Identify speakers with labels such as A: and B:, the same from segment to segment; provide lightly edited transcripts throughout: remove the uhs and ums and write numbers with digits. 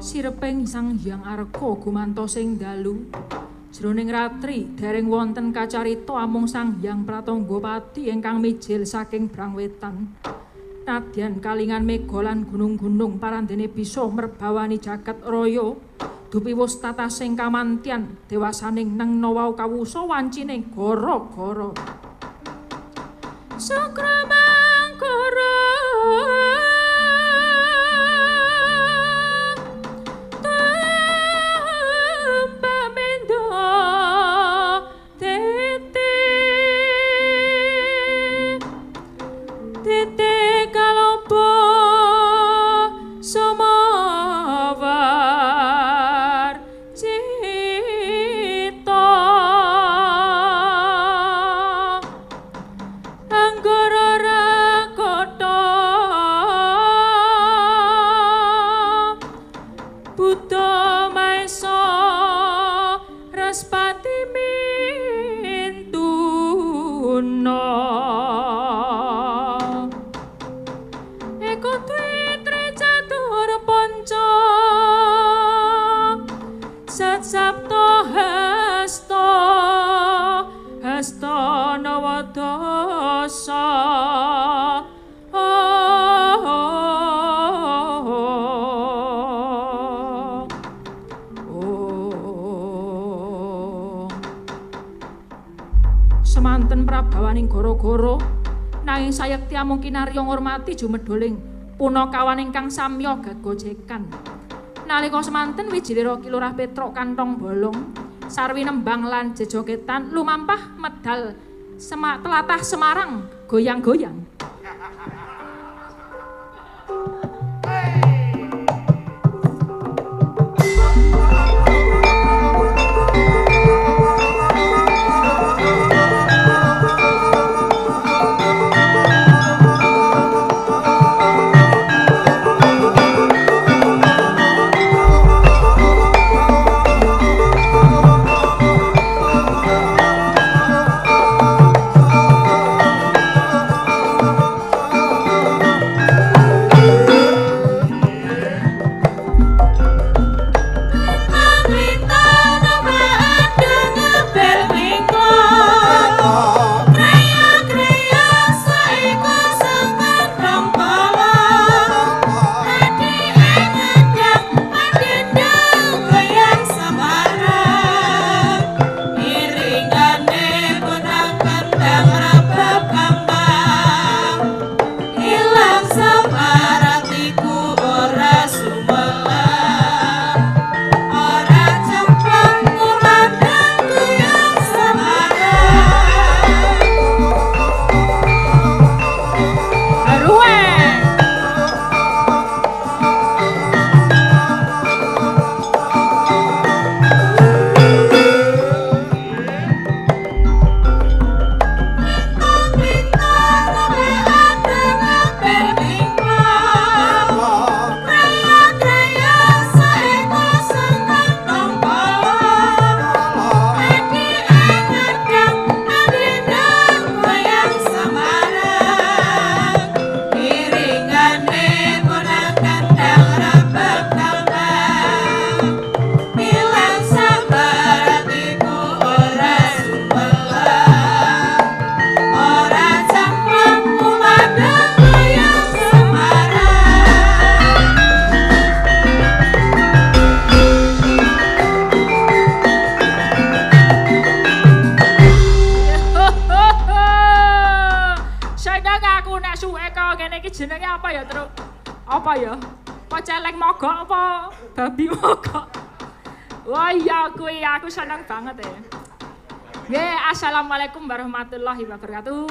A: Sireping Sang Hyang Arga gumantosing dalu. Jroning ratri dereng wonten kacarita amung Sang Hyang Pratanggapati ingkang mijil saking Brangwetan. Nadyan kalingan mega lan gunung-gunung parandene bisa merbawani jagat raya. Dupi wus tatasing kamantyan dewasaning neng nawa kawusa wancining gara-gara. Sakramangkara semanten prabawaning gara-gara nanging sayekti amung kinarya ngurmati jumedoling punakawan ingkang samya gagojekan. Nalika semanten wijilira Ki Lurah Petruk kantong bolong sarwi nembang lan jejogetan lumampah medal tlatah Semarang goyang-goyang. Jenenge apa ya, Truk? Apa ya? Apa celeng mogok apa babi mogok? Wah iya kuwi aku seneng banget ya. Nggih, assalamualaikum warahmatullahi wabarakatuh.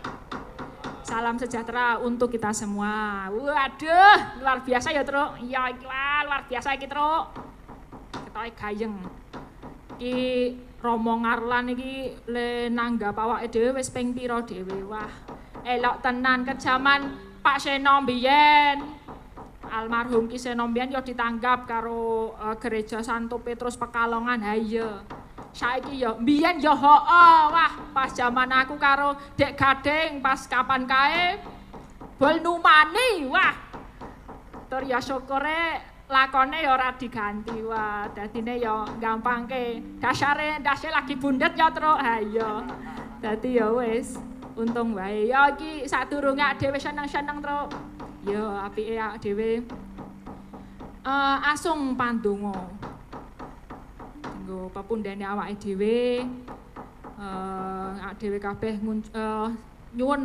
A: Salam sejahtera untuk kita semua. Waduh, luar biasa ya, Truk. Iya iki luar biasa iki, Truk. Ketoke gayeng. Iki Romo Ngarlan iki le nanggap awake dhewe wis ping pira dhewe. Wah, elok tenan kejaman Pak Seno mbiyen. Almarhum Ki Seno mbiyen ya ditanggap karo Gereja Santo Petrus Pekalongan. Ha iya. Saiki ya mbiyen ya hooh. Wah, pas zaman aku karo Dek Gading pas kapan kae bol numani. Wah. Tur ya syukure lakone ya ora diganti. Wah, dadine ya gampangke. Dasare lagi bundet ya, Truk. Ha iya. Dadi ya wis, untung wae. Ya iki sadurunge dhewe seneng-seneng, Truk. Ya apike dhewe asung pandonga. Nggo pepundhene awake dhewe. Dhewe kabeh nyuwun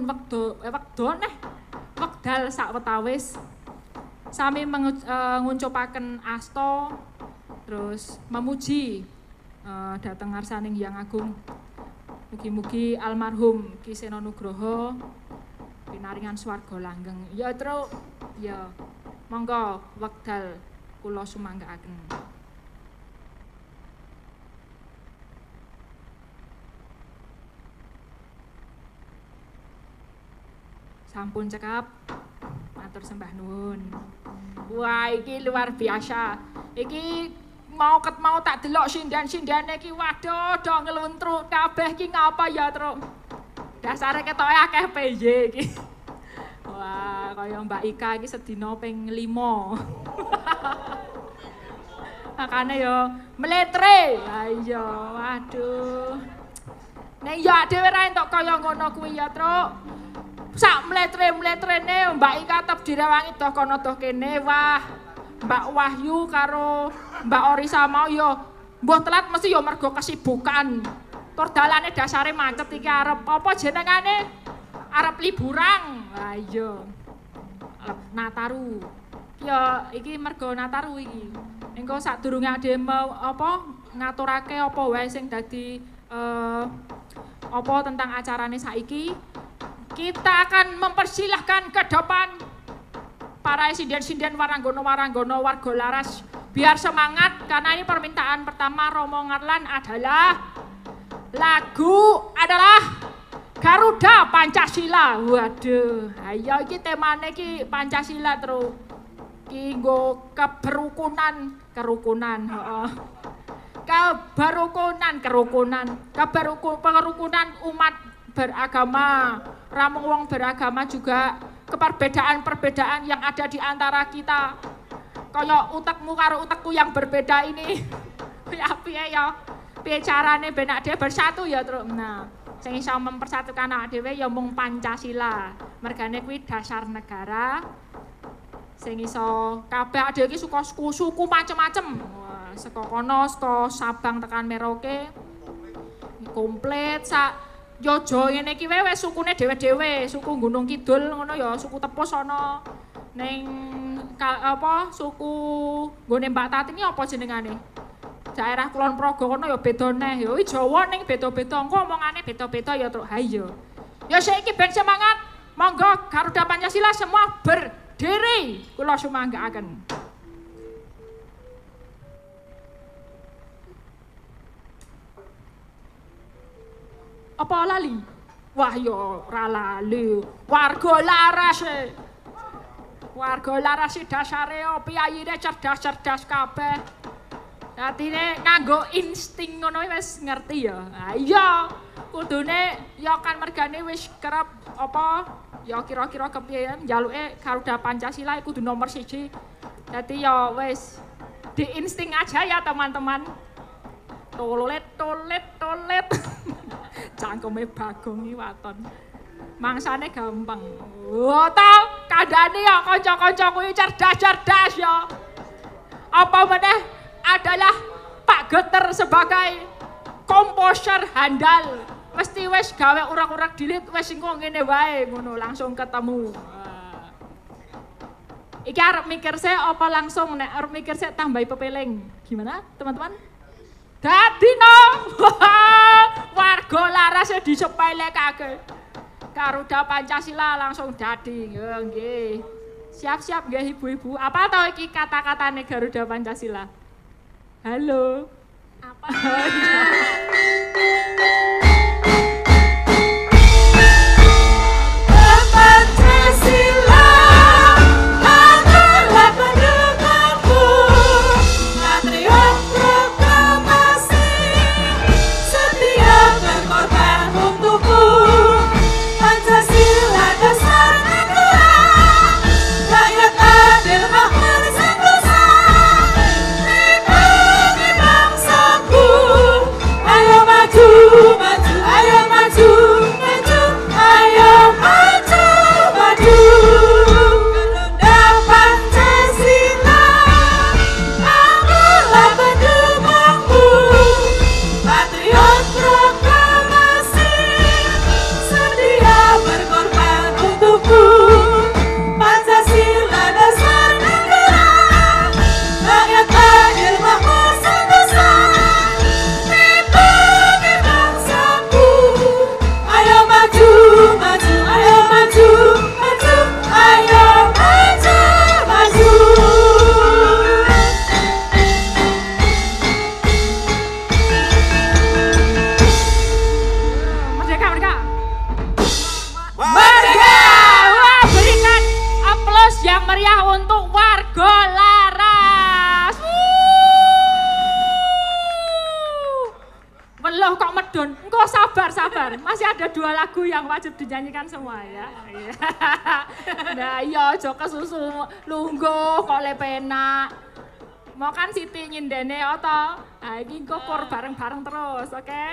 A: wekdal sawetawis sami ngucupaken asta terus memuji dhateng ngarsaning Hyang Agung. Mugi-mugi almarhum Ki Seno Nugroho pinaringan swarga langgeng. Ya Truk, ya monggo wekdal kula sumanggaaken. Sampun cekap, matur sembah nuwun. Wah, iki luar biasa. Iki mau tak delok sindan-sindane iki, waduh, do ngeluntruk kabeh iki ngapa ya, Truk? Dasare ketoke akeh PJ iki. Wah, kaya Mbak Ika iki sedina ping 5. Makane yo meletre. Ha iya, waduh. Nek yo dhewe ra entuk kaya ngono kuwi ya, Truk. Sak mletre-mletrene Mbak Ika tetep direwangi doh kono doh kene. Wah, Mbak Wahyu karo Mbak Orisa mau yo mbuh telat mesti yo mergo kesibukan. Tur dalane dasare macet iki arep apa jenengane? Arep liburan. Lah iya. Nataru. Ya iki mergo Nataru iki. Engko sadurunge ade mau apa ngaturake apa wae sing dadi apa tentang acarane saiki. Kita akan mempersilahkan ke depan para sinden-sinden waranggono-waranggono warga laras biar semangat karena ini permintaan pertama Romo Ngarlan adalah lagu adalah Garuda Pancasila. Waduh, ayo iki temane iki Pancasila terus. Ki nggo kerukunan, heeh. Kerukunan umat beragama, ramung wong beragama juga keperbedaan-perbedaan yang ada di antara kita. Kaya utekmu karo utekku yang berbeda ini. Piye ya? Piye carane ben dhewe bersatu ya, Truk. Nah, sing iso mempersatukan awake dhewe ya mung Pancasila. Mergane kuwi dasar negara. Sing iso kabeh dhewe iki suku macem-macem. Wah, saka kono, saka Sabang tekan Merauke. Komplit sak Yojo ngene iki wis sukune dhewe-dhewe, suku Gunung Kidul ngono ya, suku Tepus ana. Ning apa suku nggone Mbak Tati iki apa jenengane? Daerah Kulon Progo kono ya beda neh. Ya Jawa ning beda-beda, engko omongane beda-beda ya, Truk. Ha iya. Ya saiki ben semangat. Monggo Garuda Pancasila semua berdiri. Kula sumanggaaken. Apa lali? Wah yo ora lali. Warga laras dasare piyayine cerdas-cerdas kabeh. Datine nganggo insting ngono wis ngerti ya. Ha iya, kudune ya kan mergane wis kerep apa ya kira-kira kepiye njaluke Garuda Pancasila kudu nomor 1. Dadi ya wis diinsting aja ya teman-teman. Tolet. Cangkeme Bagong iki waton. Mangsane gampang. Oh ta, kandhane ya kanca-kanca kuwi cerdas-cerdas ya. Apa meneh adalah Pak Geter sebagai komposer handal. Mesti wis gawe urak-urak dilit wis engko ngene wae ngono langsung ketemu. Iki arep mikir sik apa langsung nek arep mikir sik tambahi pepeling. Gimana, teman-teman? Dadino warga laras disepelekake. Garuda Pancasila langsung dadi. Nggih. Siap-siap nggih ibu-ibu. Apa tau iki kata-katane Garuda Pancasila? Halo. Apa? Oh sabar. Masih ada 2 lagu yang wajib dinyanyikan semua ya. Nah iya aja kesusu lungguh kok lepena. Mau kan Siti nyindene oto. Nah iki kokor bareng-bareng terus, oke?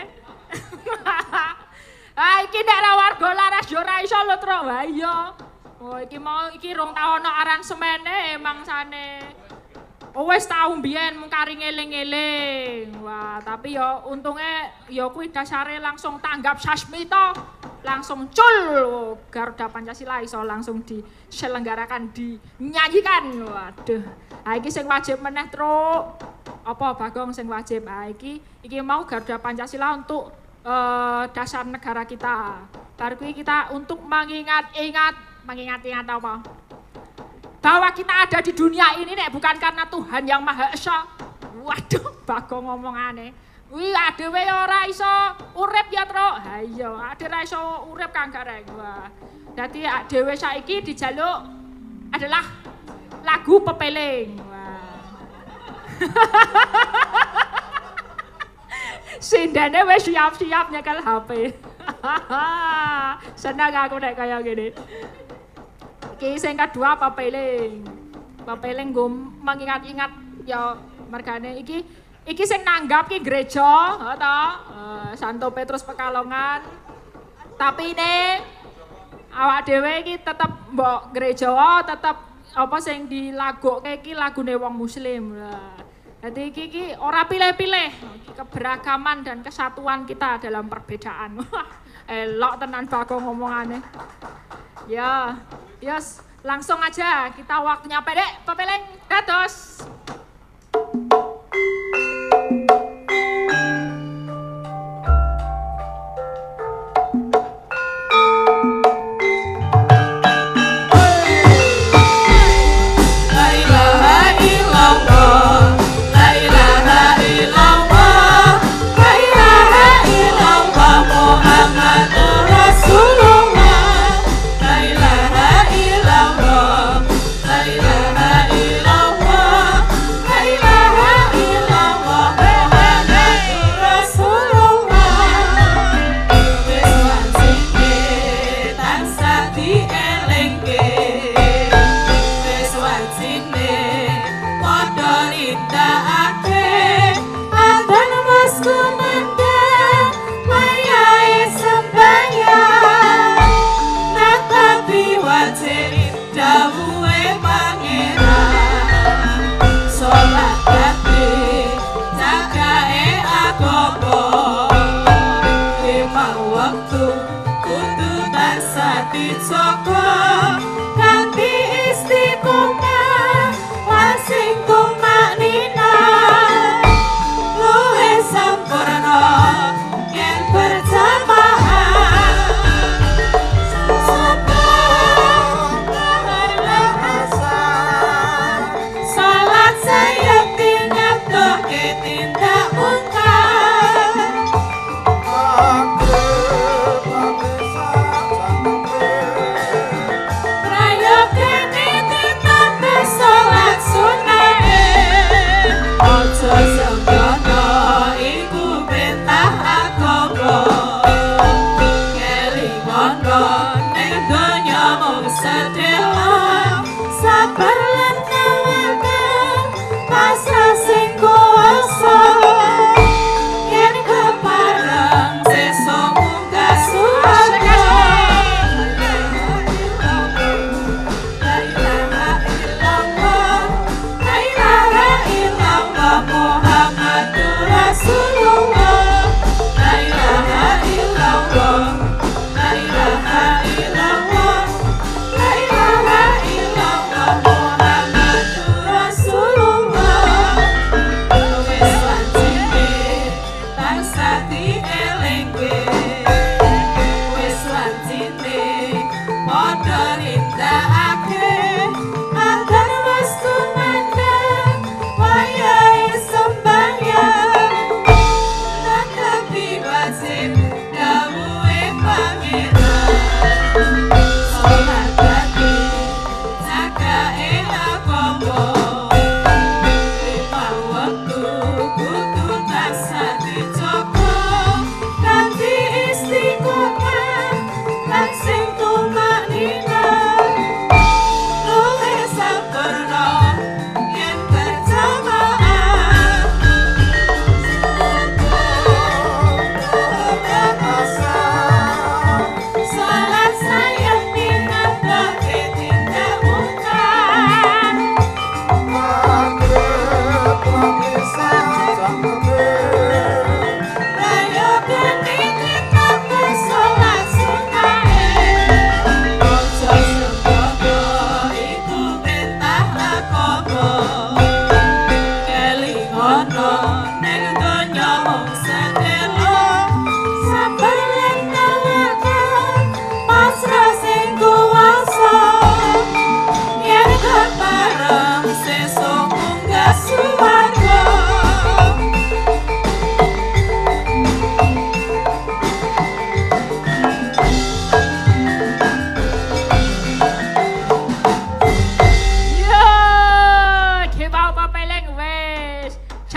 A: Ah iki nek ra warga laras yo ora iso lho, Tru. Ha iya. Oh iki rong tau ana aransemene mangsane. Oh wis tau mbiyen mung kari ngeling-eling. Wah, tapi ya untunge ya kuwi dasare langsung tanggap Sasmita. Langsung cul Garuda Pancasila iso langsung diselenggarakan, dinyanyikan. Waduh. Ha iki sing wajib meneh, Truk. Apa Bagong sing wajib? Ha iki mau Garuda Pancasila untuk dasar negara kita. Bar kuwi kita untuk mengingat-ingat apa? Bahwa kita ada di dunia ini nek bukan karena Tuhan yang Maha Esa. Waduh, Bagong ngomongane. Kuwi adewe ora iso urip ya, Truk. Ha iya, adewe ora iso urip Kang Gareng. Wah. Dadi adewe saiki dijaluk adalah lagu Pepeling. Wah. Sindene wis siap-siap nyekel HP. Senang aku nek kaya gini. Iki sing kedua Pepeling nggo mengingat-ingat ya mergane iki sing nanggap ki gereja to Santo Petrus Pekalongan. Tapi ne awak dhewe iki tetep mbok gereja tetep apa sing dilagokke iki lagune wong muslim. Jadi iki ora pilih-pilih, keberagaman dan kesatuan kita dalam perbedaan. Elok tenan Bagong ngomongane. Ya, yes, langsung aja kita waktunya pedek, Pepeling dados.
B: Sabar lan tawakan pasrah sing kuwasa.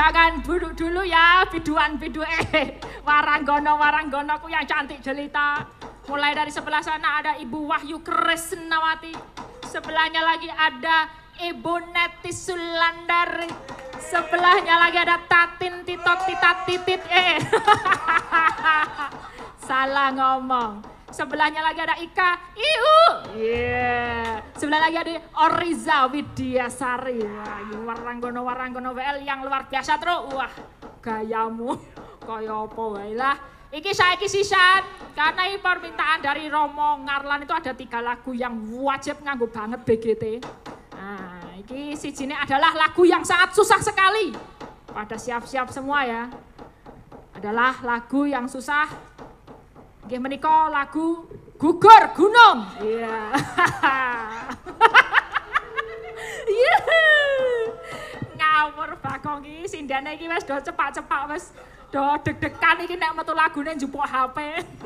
A: Jangan buruk dulu ya biduan-bidu waranggono-waranggonoku yang cantik jelita. Mulai dari sebelah sana ada Ibu Wahyu Kresnawati. Sebelahnya lagi ada Ibu Neti Sulandari. Sebelahnya lagi ada Tatin Titot Titat Titit. Salah ngomong. Sebelahnya lagi ada Ika Iu. Sebelah lagi ada Oriza Widyasari. Waranggono WL yang luar biasa terus. Wah, gayamu kaya apa wae lah. Iki saiki sisan karena ini permintaan dari Romo Ngarlan itu ada 3 lagu yang wajib nganggo banget BGT. Nah, iki sijine adalah lagu yang sangat susah sekali. Pada siap-siap semua ya. Adalah lagu yang susah. Nggih menika lagu Gugur Gunung. Iya. Ngawur Bagong iki sindane iki wis do cepak-cepak wis do deg-degan iki nek metu lagune njupuk HP.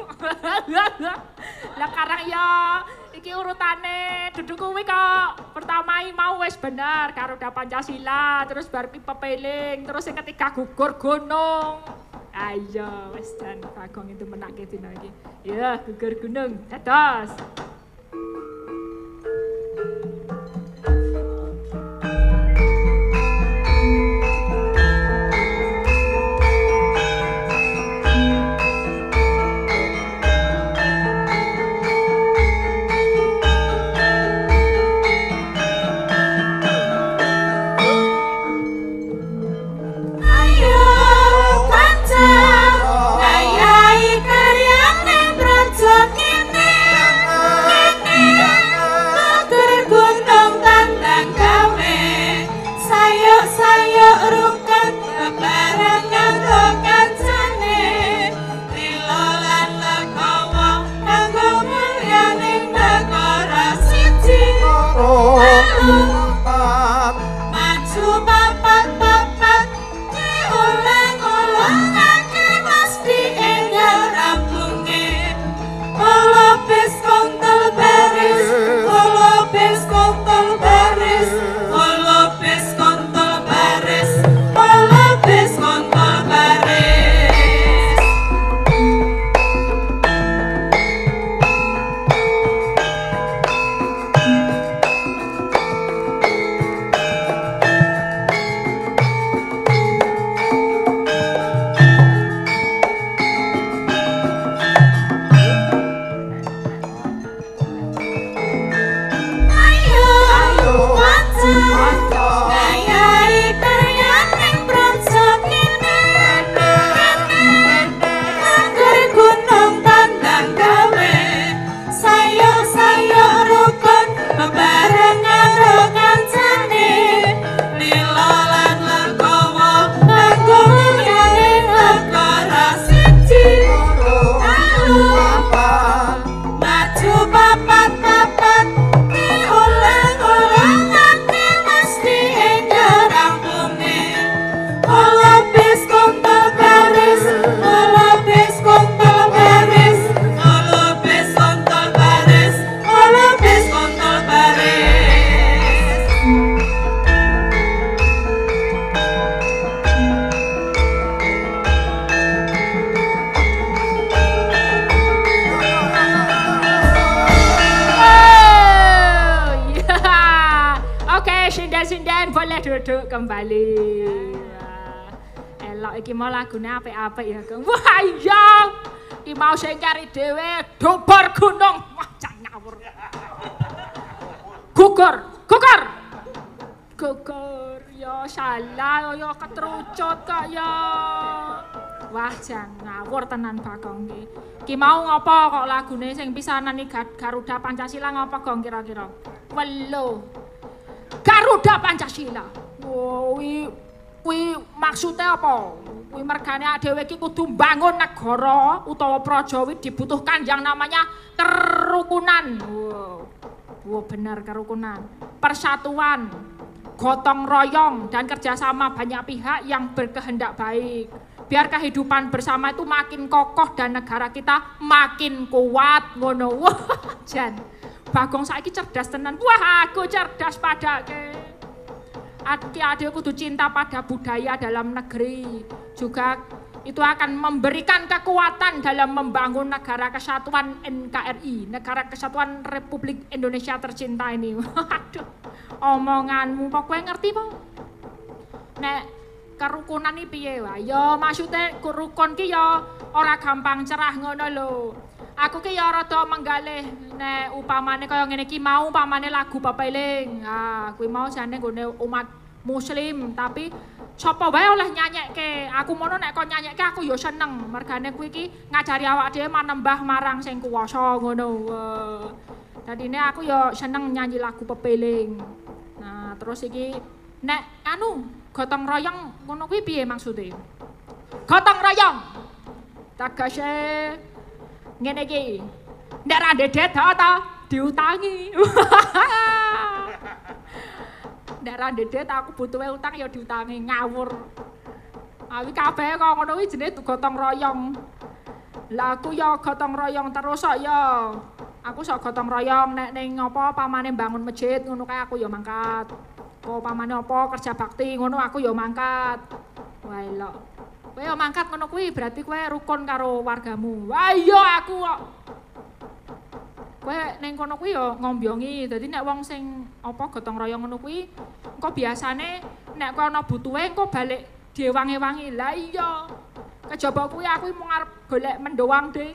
A: Lah karang ya iki urutane duduk kuwi kok. Pertama mau wis bener Garuda Pancasila, terus bar pepeling, terus yang ketiga Gugur Gunung. Ayo wis jan Bagong itu menake dina iki. Ya Gugur Gunung. Dados. Duduk kembali. Elok iki mau lagune apik-apik ya, Kang. Wah iya. Iki mau sing kari dhewe Gugur Gunung. Wah, jan ngawur. Gugur. Gugur. Ya salah ya ketrucut kok ya. Wah, jan ngawur tenan Bagong iki. Iki mau ngopo kok lagune sing pisanan iki Garuda Pancasila ngopo Gong kira-kira? Welo. Garuda Pancasila. Kuwi maksudnya apa? Kuwi mergane dhewe iki kudu mbangun negara utawa praja dibutuhkan yang namanya kerukunan. Wow, benar kerukunan. Persatuan, gotong royong dan kerjasama banyak pihak yang berkehendak baik. Biar kehidupan bersama itu makin kokoh dan negara kita makin kuat. Ngono. Wah, jan. Bagong saiki cerdas tenan. Wah, aku cerdas padake. adik-adik kudu cinta pada budaya dalam negeri. Juga itu akan memberikan kekuatan dalam membangun negara kesatuan NKRI, negara kesatuan Republik Indonesia tercinta ini. Aduh, omonganmu pokoknya ngerti po? Nek kerukunan ini piye wae? Ya maksudnya rukun ki ya ora gampang cerah ngono lho. Aku ki ya rada menggalih nek upamane kaya ngene iki mau upamane lagu Pepeling. Ah, kuwi mau jane nggone umat muslim tapi sapa wae oleh nyanyekke. Aku mono nek kon nyanyekke aku ya seneng. Mergane kuwi iki ngajari awak dhewe manembah marang sing kuwasa ngono. Dadine aku ya seneng nyanyi lagu Pepeling. Nah, terus iki nek anu gotong royong ngono kuwi piye maksude? Gotong royong. Tegese ngene iki. Nek ra dedet ta diutangi. Nek ra dedet aku butuhe utang ya diutangi ngawur. Awi kabeh kok ngono kuwi jenenge gotong royong. Lah aku ya gotong royong terus kok ya. Aku sok gotong royong nek ning apa pamane bangun masjid ngono kae aku ya mangkat. Kok pamane apa kerja bakti ngono aku ya mangkat. Wah elok. Kowe ya mangkat ngono kuwi berarti kowe rukun karo wargamu. Wah iya aku kok. Kowe ning kono kuwi ya ngombyongi. Dadi nek wong sing apa gotong royong ngono kuwi engko biasane nek kowe ana butuhe engko balik diwangi-wangi. Lah iya. Kejaba kuwi aku mung arep golek mendoang ding.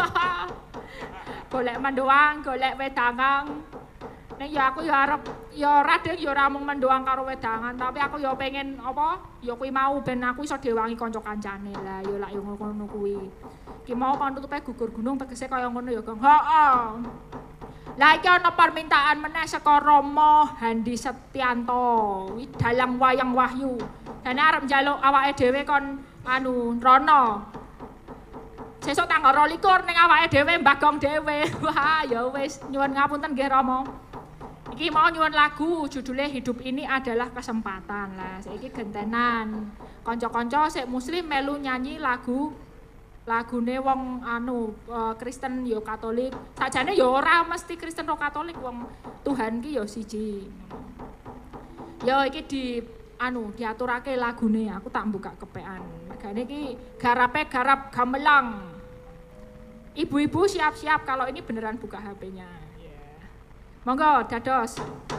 A: Golek mendoang, golek wedangan. Nek ya aku ya arep ya ora ding ya ora mung mendoang karo wedangan, tapi aku ya pengen apa? Ya kuwi mau ben aku iso diwangi kanca kancane. Lah ya lak yo ngono kuwi. Ki mau panutupe gugur gunung tegese kaya ngono ya, Gong. Heeh. Lah iki ana permintaan meneh saka Romo Handi Setianto. Kuwi dalang wayang wahyu. Dene arep njaluk awake dhewe kon anu rono. Sesuk tanggal 22 ning awake dhewe mbagong dhewe. Wah, ya wis nyuwun ngapunten nggih Rama. Iki mau nyuwun lagu judulnya Hidup Ini Adalah Kesempatan. Lah saiki gentenan. Kanca-kanca sik muslim melu nyanyi lagune wong anu Kristen ya Katolik. Sakjane ya ora mesti Kristen ro Katolik, wong Tuhan ki ya siji. Ya iki diaturake lagune, aku tak buka kepean. Megane iki garape garap gamelang. Ibu-ibu siap-siap kalau ini beneran buka HP-nya. Monggo dados.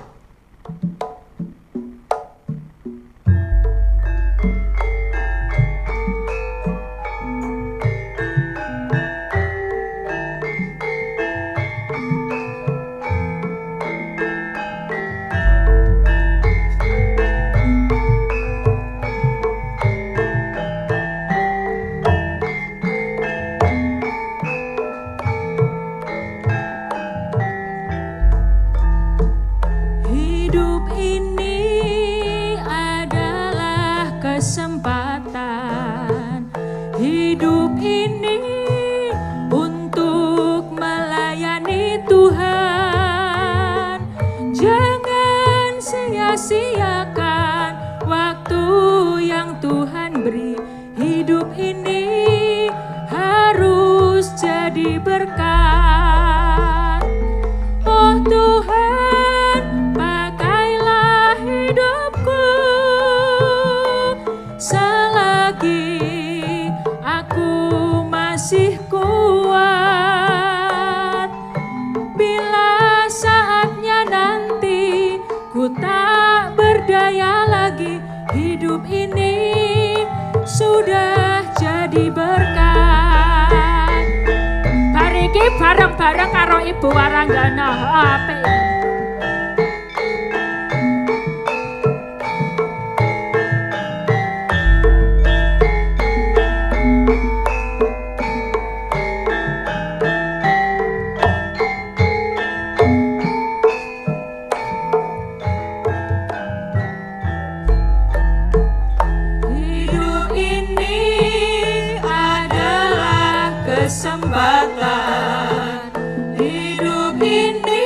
A: Bareng-bareng karo Ibu Waranggana apik.
B: Hidup ini adalah kesempatan. Hidup ini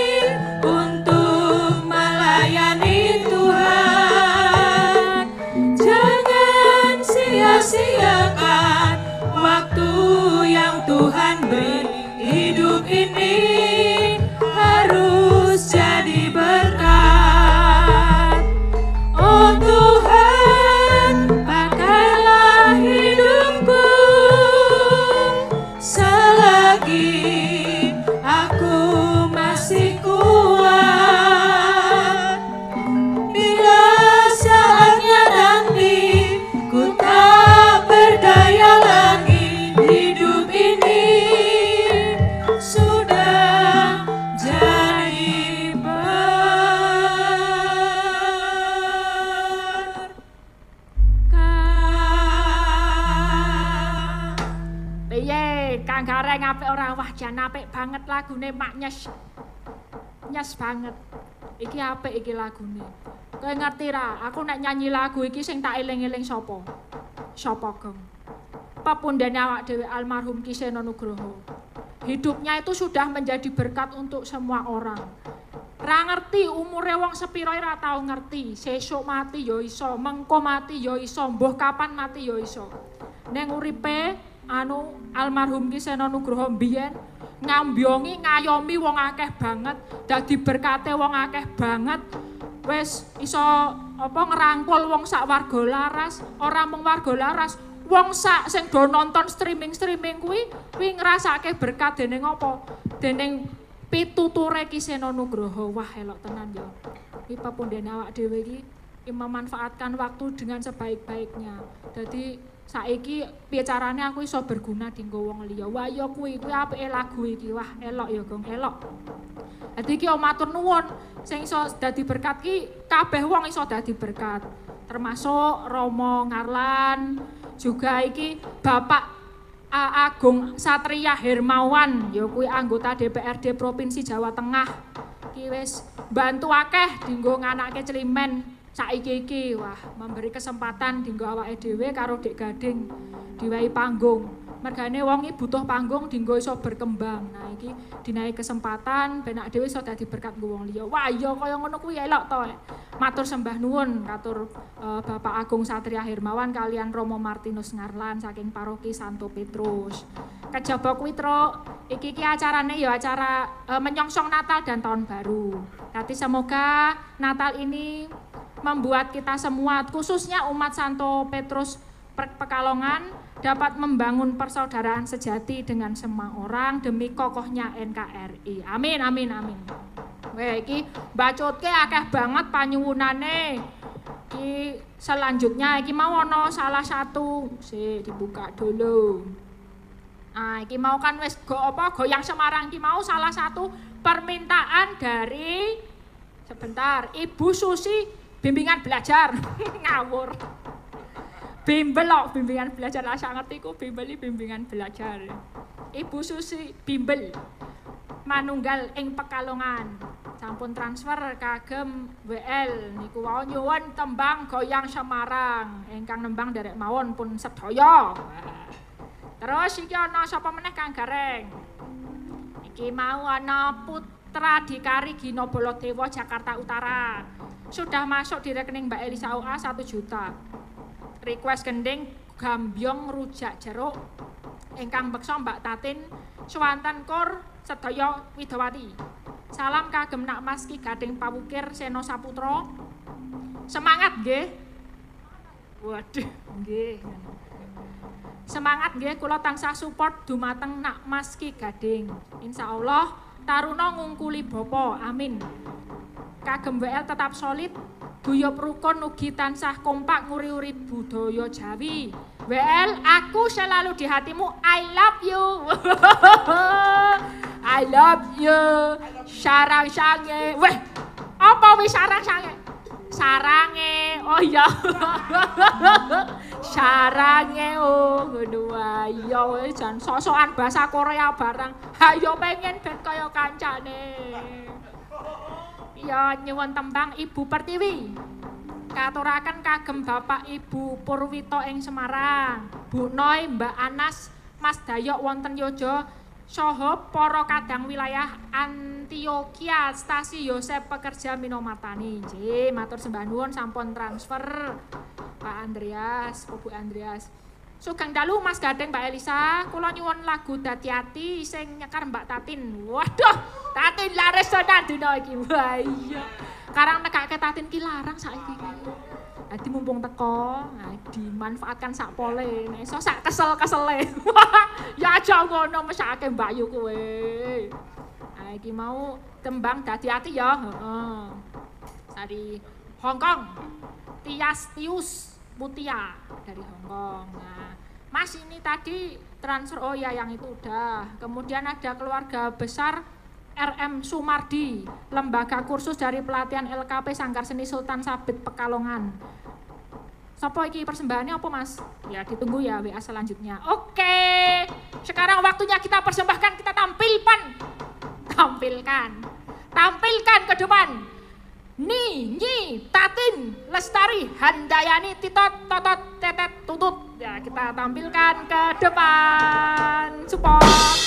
B: untuk melayani Tuhan. Jangan sia-siakan waktu yang Tuhan beri. Hidup ini harus jadi berkat.
A: Kang Gareng apik ora? Wah, jan apik banget lagune Mak Nyes. Nyes banget. Iki apik iki lagune. Kowe ngerti ra? Aku nek nyanyi lagu iki sing tak eling-eling sapa? Sapa, Gong? Pepundhane awak dhewe almarhum Ki Seno Nugroho. Hidupnya itu sudah menjadi berkat untuk semua orang. Ra ngerti umure wong sepiro ora tau ngerti. Sesuk mati ya iso, mengko mati ya iso, mbuh kapan mati ya iso. Ning uripe almarhum Ki Seno Nugroho mbiyen ngambyongi ngayomi wong akeh banget, dadi berkate wong akeh banget. Wis iso ngerangkul wong sak warga laras, ora mung warga laras, wong sak sing do nonton streaming kuwi ngrasake berkat dening apa? Dening pituture Ki Seno Nugroho. Wah, elok tenan ya. Iki pepundhene awak dhewe iki memanfaatkan waktu dengan sebaik-baiknya. Dadi saiki piye carane aku iso berguna dinggo wong liya. Wah, ya kuwi apike lagu iki. Wah, elok ya, Gong, elok. Dadi iki matur nuwun sing iso dadi berkat ki kabeh wong iso dadi berkat. Termasuk Romo Ngarlan, juga iki Bapak Agung Satria Hermawan, ya kuwi anggota DPRD Provinsi Jawa Tengah. Ki wis bantu akeh dinggo nganake Celimen. Saiki iki wah memberi kesempatan dinggo awake dhewe karo Dek Gading diwehi panggung. Mergane wong iki butuh panggung dinggo iso berkembang. Nah iki dinae kesempatan ben awake dhewe iso dadi berkat nggo wong liya. Wah iya kaya ngono kuwi elok to. Matur sembah nuwun katur Bapak Agung Satria Hermawan kalian Romo Martinus Ngarlan saking Paroki Santo Petrus. Kejaba kuwi Truk, iki acarane ya acara menyongsong Natal dan Tahun Baru. Nanti semoga Natal ini membuat kita semua, khususnya umat Santo Petrus Pekalongan, dapat membangun persaudaraan sejati dengan semua orang demi kokohnya NKRI. Amin, amin, amin. Wah, iki bacotke akeh banget panyuwunane. Iki selanjutnya iki mau ono salah satu, dibuka dulu. Nah, iki mau kan wis goyang Semarang iki mau salah satu permintaan dari sebentar Ibu Susi bimbingan belajar ngawur. Bimbel kok bimbingan belajar lah ngerti ku bimbingan belajar. Ibu Susi bimbel manunggal ing Pekalongan. Sampun transfer kagem WL niku wau nyuwun tembang goyang Semarang. Ingkang nembang derek mawon pun sedaya. Terus iki ana sapa meneh Kang Gareng. Iki mau ana Putra Dikari Gino Bolodewo Jakarta Utara. Sudah masuk di rekening Mbak Elisa OA 1 juta. Request gending gambyong rujak jeruk ingkang beksa Mbak Tatin Swanten Kur sedaya Widawati. Salam kagem Nak Mas Ki Gading Pawukir Seno Saputra. Semangat nggih. Waduh, nggih. Semangat nggih kula tansah support dumateng Nak Mas Ki Gading. Insyaallah taruna ngungkuli bapa. Amin. Kagem WL tetap solid, guyub rukun ugi tansah kompak nguri-uri budaya Jawi. WL, aku selalu di hatimu, I love you. I love you. Sarang sange. Weh, apa wis sarang sange? Sarange. Oh iya. Sarange oh ngono wae. Ya wis jan sosokan bahasa Korea barang. Ayo pengen ben kaya kancane. Ya nyuwun tembang Ibu Pertiwi. Katuraken kagem Bapak Ibu Purwito ing Semarang, Bu Noy, Mbak Anas, Mas Dayok wonten Yojo, saha para kadang wilayah Antioquia, Stasi Yosep Pekerja Minomartani. Nggih, matur sembah nuwun sampun transfer Pak Andreas, Bu Andreas. Sugeng dalu Mas Gading Mbak Elisa, kula nyuwun lagu Dadi Ati sing nyekar Mbak Tatin. Waduh, Tatin laris tenan dina iki. Wah iya. Karang nekake Tatin ki larang saiki iki. Dadi mumpung teko, nah dimanfaatkan sak pole. Nek iso sak kesel-kesele. Ya aja ngono mesake Mbak Yu kowe. Nah iki mau tembang Dadi Ati ya, heeh. Dari Hong Kong. Tius Mutia dari Hong Kong. Nah, Mas ini tadi transfer, oh ya yang itu udah. Kemudian ada keluarga besar RM Sumardi, lembaga kursus dari pelatihan LKP Sanggar Seni Sultan Sabit Pekalongan. Sopo iki persembahannya apa Mas? Ya ditunggu ya WA selanjutnya. Oke, sekarang waktunya kita persembahkan, kita tampilkan ke depan. Nyi, Tatin, Lestari, Handayani, Titot, Totot, Tetet, Tutut. Ya, kita tampilkan ke depan. Support.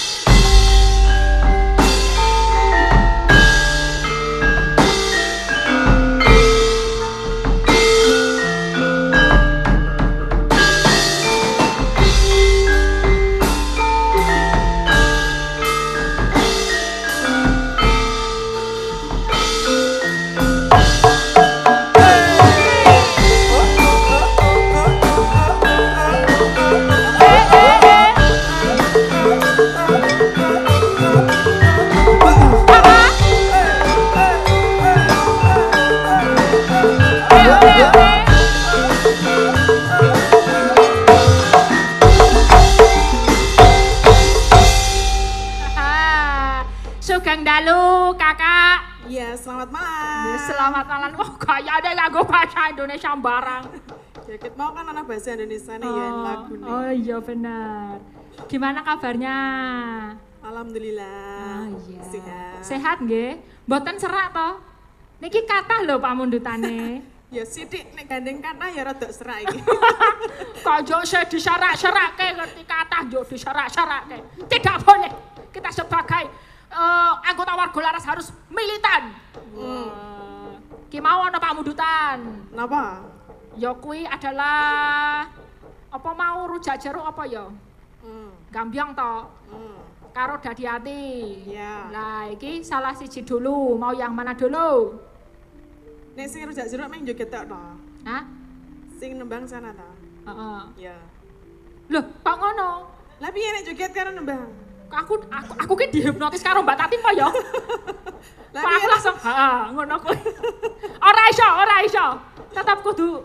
A: Sugeng dalu, Kakak.
B: Iya, selamat malam.
A: Selamat malam. Wah, kayaknya nganggo bahasa Indonesia barang.
B: Jaket mau kan anak bahasa Indonesia nih ya lagu nih.
A: Oh iya benar. Gimana kabarnya?
B: Alhamdulillah.
A: Iya.
B: Sehat.
A: Sehat nggih? Mboten serak toh? Niki kathah lho pamundutane.
B: Ya sidik nek gandeng kathah ya rada serak iki.
A: Kok yo diserak-serake ngerti kathah yo diserak-serake. Tidak boleh. Kita sebagai anggota warga laras harus militan. Ki mau ana pamundutan.
B: Napa?
A: Ya kuwi adalah apa mau rujak jeruk apa ya? Gambyong to. Karo dadi ati.
B: Iya.
A: Lah iki salah siji dulu, mau yang mana dulu?
B: Nek sing rujak jeruk meng joget tok to.
A: Hah?
B: Sing nembang sana to.
A: Heeh.
B: Iya.
A: Loh, kok ngono?
B: Lah piye nek joget karo nembang?
A: Aku ki dihipnotis karo Mbak Tatin po ya.
B: Lah
A: Kok aku langsung, heeh, ngono kuwi. Ora iso. Tetap kudu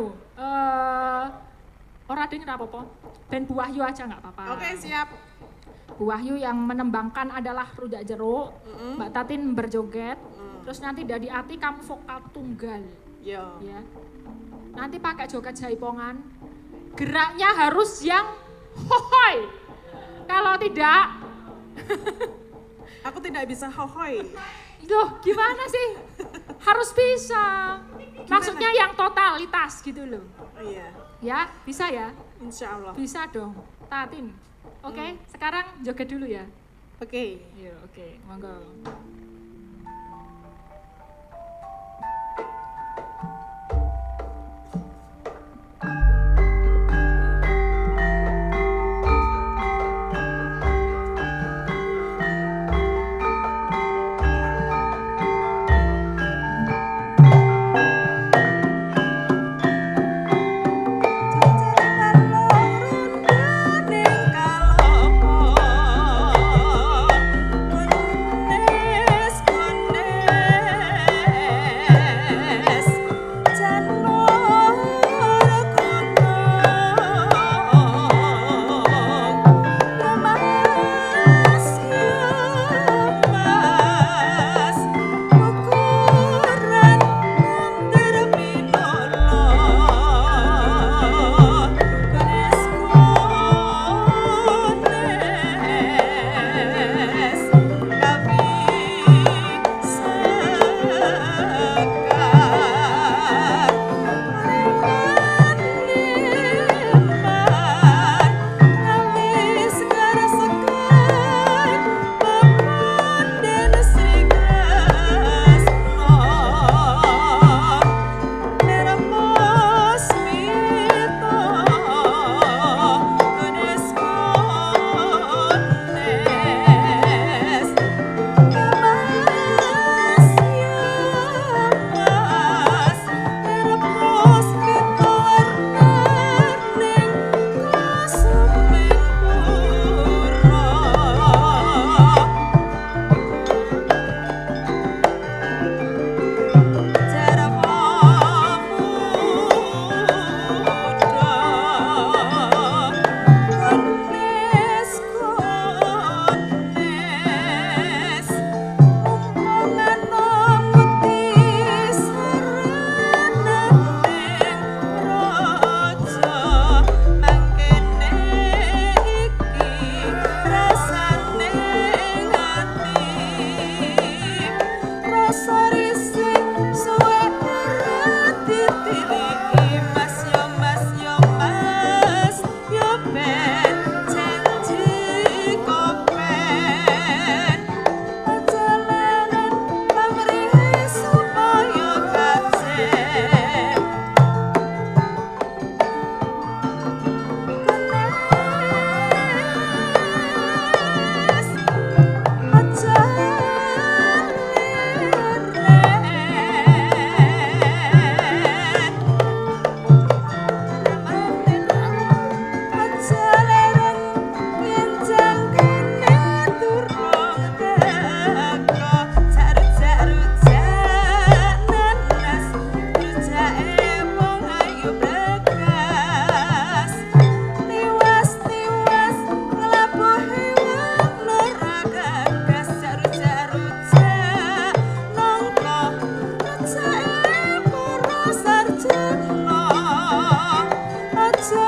A: ora ding ora apa-apa. Ben Bu Wahyu aja enggak apa-apa.
B: Oke, siap.
A: Bu Wahyu yang menembangkan adalah rujak jeruk, Mbak Tatin berjoget, terus nanti dari Ati kamu vokal tunggal.
B: Yo.
A: Ya. Nanti pakai joget jaipongan. Geraknya harus yang hohoi. Kalau tidak
B: Aku tidak bisa hohoi.
A: Loh, gimana sih? Harus bisa. Maksudnya yang totalitas gitu loh.
B: Oh iya.
A: Ya, bisa ya?
B: Insya Allah.
A: Bisa dong. Tatin. Oke, sekarang joget dulu ya.
B: Oke.
A: Iya, oke. Monggo.
B: Menes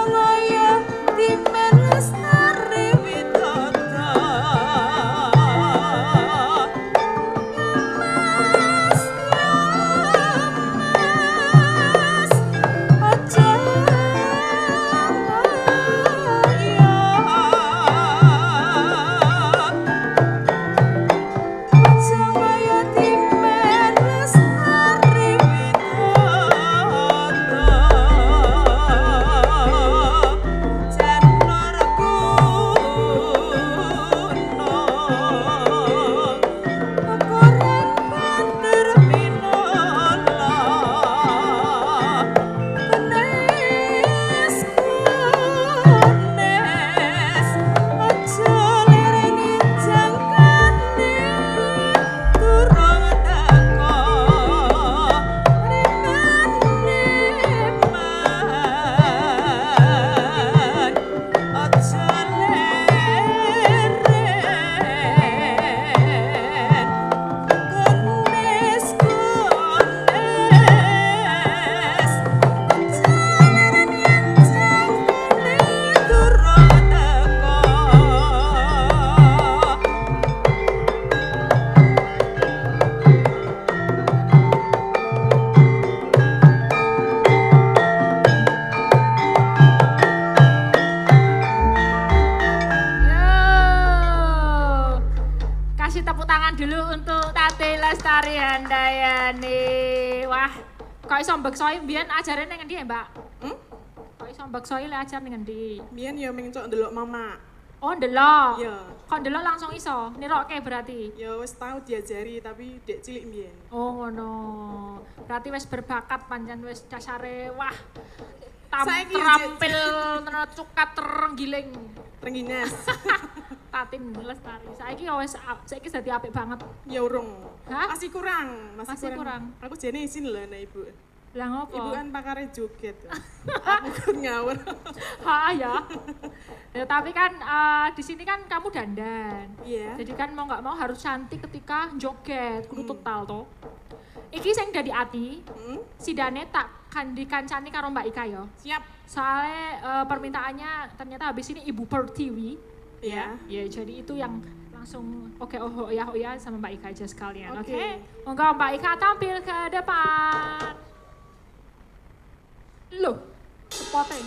A: Lestari Handayani. Wah, kok iso mbeksoi mbiyen ajare ning endi ya, Mbak? Kok iso mbeksoi le ajar ning endi?
B: Mbiyen ya ming cok ndelok mama.
A: Oh, ndelok.
B: Iya.
A: Kok ndelok langsung iso nirokke berarti.
B: Ya wis tau diajari tapi dek cilik mbiyen.
A: Oh, ngono. Berarti wis berbakat pancen wis dasare wah.
B: Saiki
A: terampil cukat terenggiling.
B: Rengginas.
A: Tatin Lestari. Saiki wis saiki dadi apik banget.
B: Ya urung.
A: Hah?
B: Masih kurang,
A: Masih kurang.
B: Aku jene izin lho nek Ibu.
A: Lah ngopo?
B: Ibu kan pakare joget. Aku kan ngawur.
A: Ha ya. Ya tapi kan di sini kan kamu dandan.
B: Iya.
A: Jadi kan mau nggak mau harus cantik ketika joget, kudu total toh. Iki sing dadi ati, sidane tak dikancani karo Mbak Ika ya.
B: Siap.
A: Soalnya permintaannya ternyata habis ini Ibu Pertiwi.
B: Iya.
A: Ya jadi itu yang langsung oke oh ya sama Mbak Ika aja sekalian. Oke.
B: Oke.
A: Monggo Mbak Ika tampil ke depan. Loh, spotnya.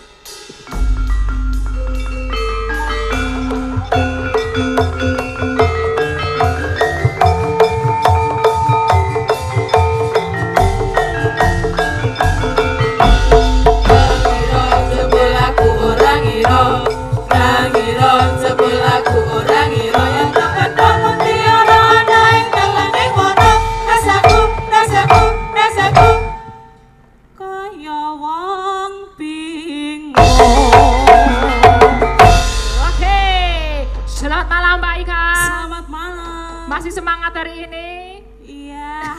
A: Masih semangat hari ini?
B: Iya.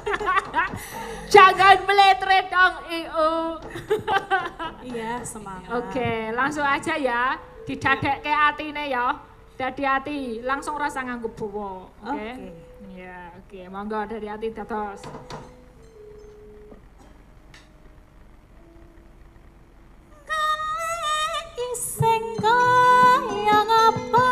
A: Jangan meletre dong, IU.
B: Iya, semangat.
A: Oke, langsung aja ya. Didadekke atine ya. Dadi ati, langsung rasa nganggo bawa. Oke. Iya, oke. Monggo dari ati dados.
C: Iseng kaya ngapa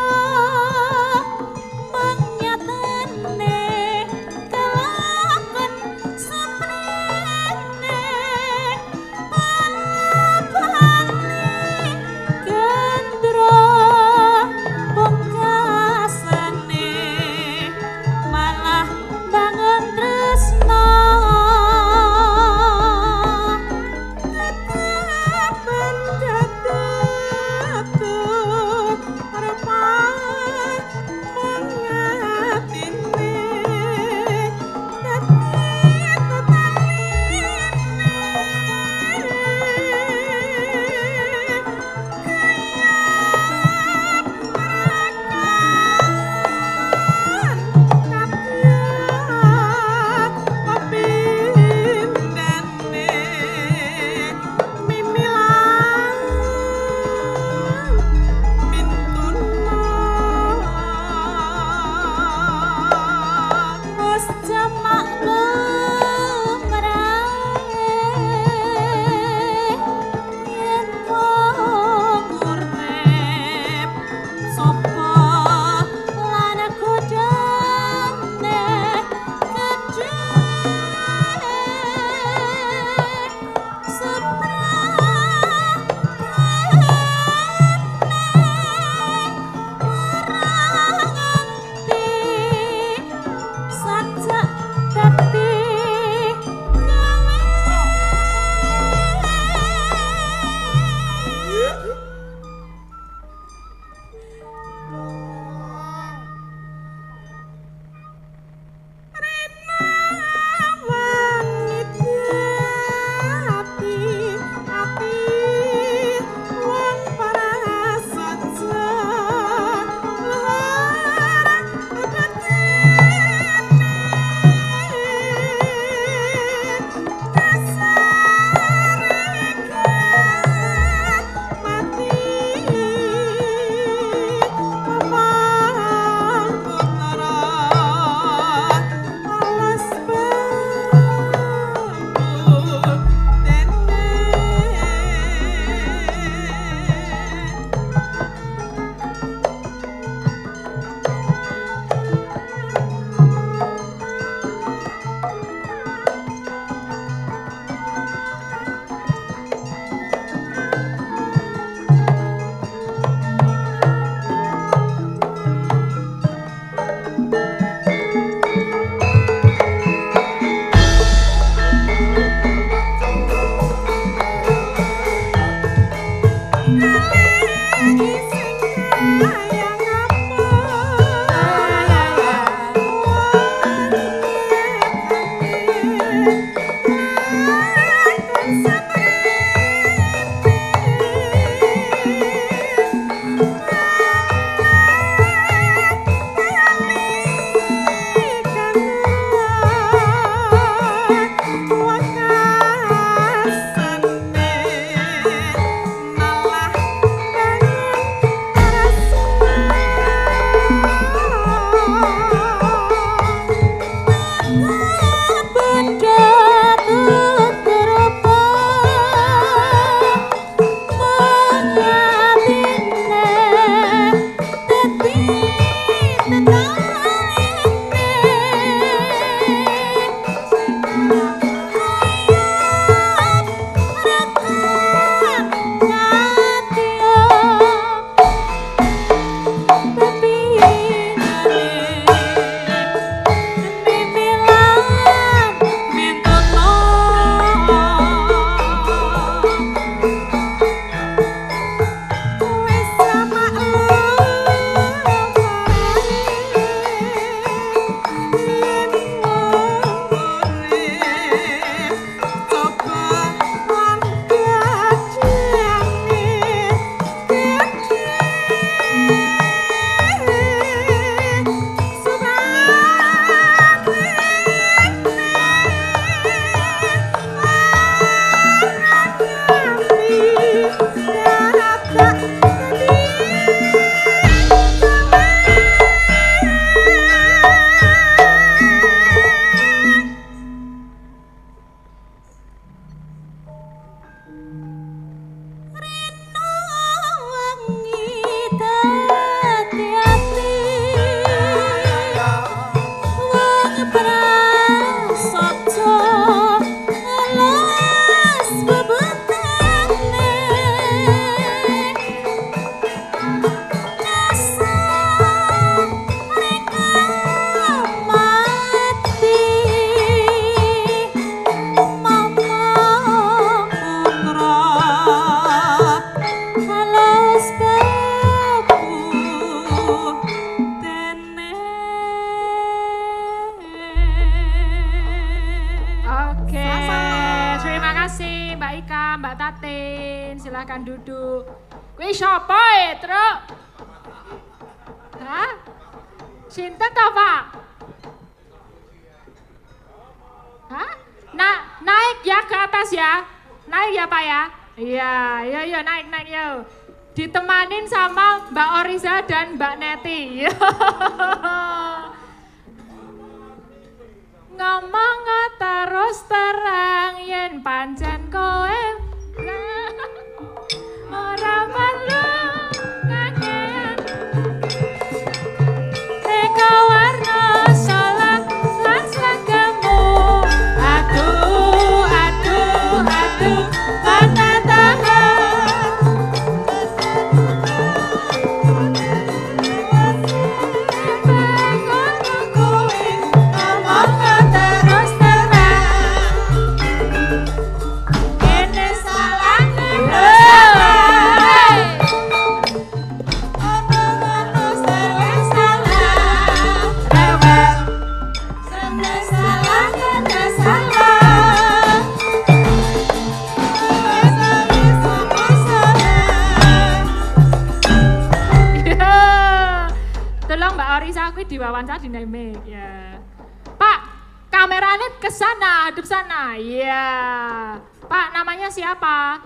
C: malah bangun tresno
A: Silakan duduk. Kuwi sapa Truk? Hah? Sinten to, Pak? Hah? Naik ya ke atas ya. Naik ya, Pak ya. Iya, naik yo. Ditemanin sama Mbak Oriza dan Mbak Neti. Ngomong terus terang yen pancen kowe ora perlu kakean teka warna salah lan slagamu aduh kata diwawancara di Nemik ya. Pak, kameranya ke sana, hadap sana. Iya. Pak, namanya siapa?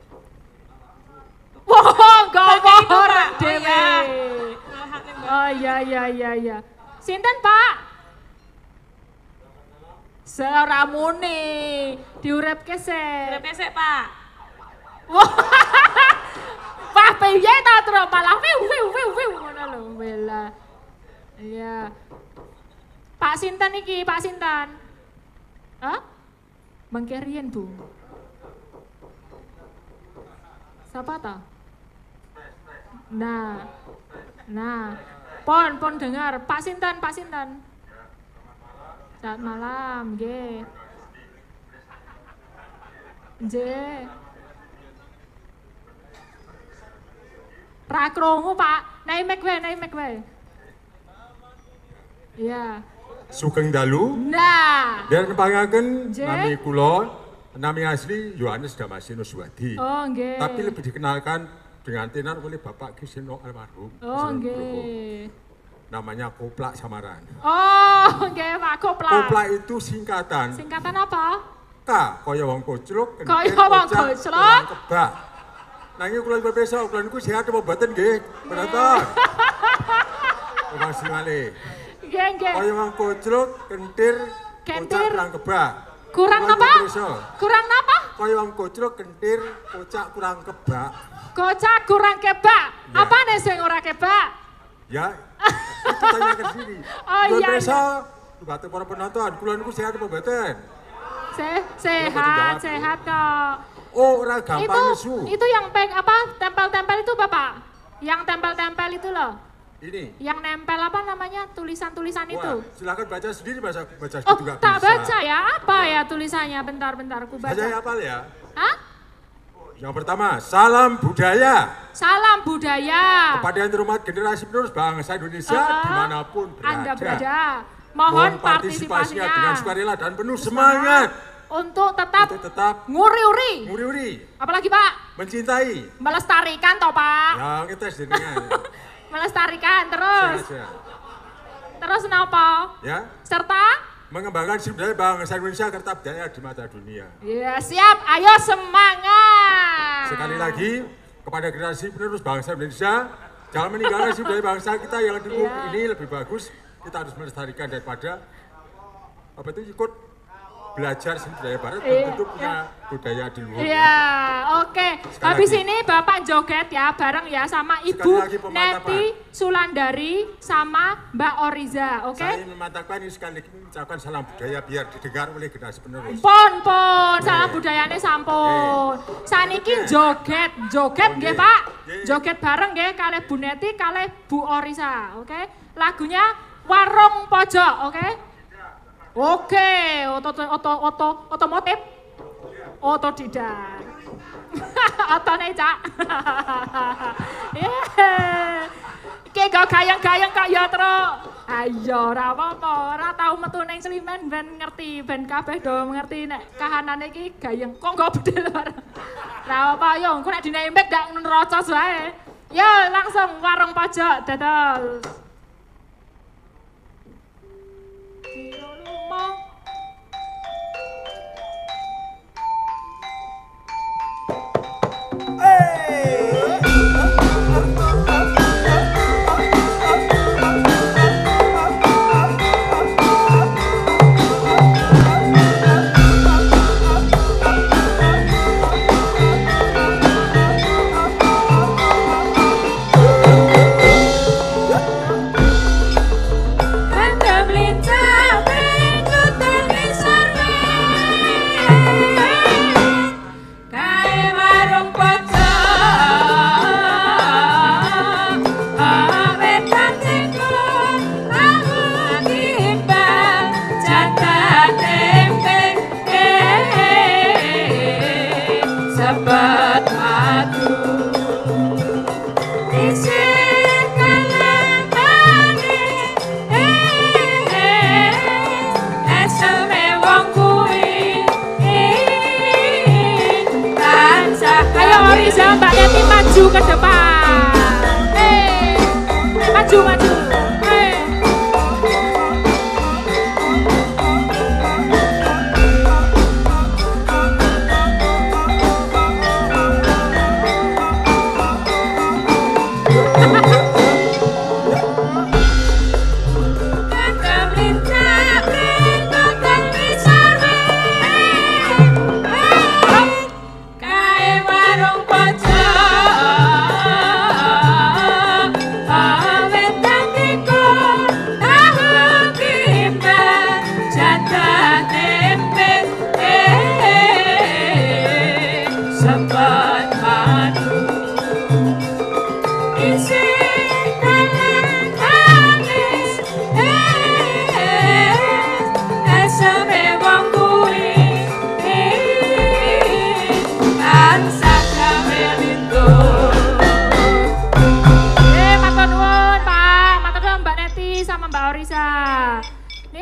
A: Wah, gak ora dhewe. Oh iya. Sinten, Pak? Seramune diurepke sik.
C: Uripke sik, Pak.
A: Wah. Wah, piye ta tru malah ngono lho, bela. Iya. Pak Sinten iki, Pak Sinten. Hah? Mangke riyen, Bu. Siapa ta? Nah. Pon dengar. Pak Sinten. Selamat malam, nggih. Nggih. Ra krungu, Pak. Naik mic wae. Iya.
D: Sugeng dalu.
A: Nah.
D: Dan pangaken
A: Nggih.
D: nami kula, nami asli Yohanes Damasino Suwadi.
A: Oh, nggih.
D: Tapi lebih dikenalkan dengan tenar oleh Bapak Kiseno almarhum.
A: Oh,
D: Kiseno Nugroho.
A: nggih.
D: Namanya Koplak Samaran.
A: Oh, nggih, Pak Koplak.
D: Koplak itu singkatan.
A: Singkatan apa?
D: K, kaya wong kocluk,
A: Kaya wong kocluk.
D: kebak. Nanging kula besok, kula niku sehat apa mboten nggih? Penonton. Terima kasih.
A: Nggih.
D: Kaya wong kocluk, kentir,
A: Kentir.
D: kocak kurang kebak.
A: Kurang
D: Kula
A: apa?
D: besok.
A: Kurang apa?
D: Kaya wong kocluk, kentir, kocak kurang kebak.
A: Kocak kurang kebak.
D: Ya.
A: Apa nih sing ora kebak?
D: Ya, itu tanyakan sendiri.
A: Oh,
D: Kula
A: iya,
D: besok, batu para penonton, kula niku sehat apa mboten?
A: Sehat kok.
D: Oh, ora gampang nesu.
A: Itu yang tempel-tempel itu Bapak? Yang tempel-tempel itu loh.
D: Ini.
A: Yang nempel apa namanya? Tulisan-tulisan itu.
D: Wah, silakan baca sendiri, baca
A: Oh,
D: juga
A: tak
D: bisa.
A: baca ya. Apa ya tulisannya? Bentar aku baca.
D: Saya hafal ya.
A: Hah?
D: Yang pertama, salam budaya
A: Salam budaya.
D: kepada yang terhormat generasi penerus bangsa Indonesia dimanapun berada.
A: Anda berada. Mohon partisipasinya
D: dengan sukarela dan penuh semangat
A: untuk tetap nguri-uri.
D: nguri-uri,
A: Apalagi Pak?
D: mencintai.
A: Melestarikan toh Pak.
D: Ya, kita jenengan.
A: Melestarikan terus.
D: Sengaja.
A: Terus kenapa?
D: Ya,
A: Serta?
D: mengembangkan budaya bangsa Indonesia serta budaya di mata dunia.
A: Ya siap, ayo semangat.
D: Sekali lagi kepada generasi penerus bangsa Indonesia, jangan meninggalkan budaya bangsa kita yang dulu ini lebih bagus. Kita harus melestarikan daripada apa itu ikut belajar seni budaya barat dan tentu punya budaya di luar.
A: Iya, oke.
D: Sekali
A: Habis
D: lagi.
A: ini Bapak joget ya bareng ya sama Ibu
D: lagi pemantapan.
A: Neti Sulandari sama Mbak Oriza, oke?
D: Saya ingin memantapkan ini sekali lagi mengucapkan salam budaya biar didengar oleh generasi penerus.
A: Pon, salam budayane sampun. Saniki joget nggih Pak. Joget bareng nggih kalih Bu Neti kalih Bu Oriza, oke? Lagunya Warung Pojok, oke? Oke, otomotif. Otodidak. Otone Cak. Iki gak gayang-gayang kok ya, Truk. Ayo, ora apa-apa, ora tau metu ning Sliman ben ngerti, ben kabeh do ngerti nek kahanane iki gayeng. Kok gak bedel bareng. Ora apa yo, engko nek dinembek ndak nerocos wae. Yo, langsung Warung Pojok dados. Mbak Neti maju ke depan. Maju.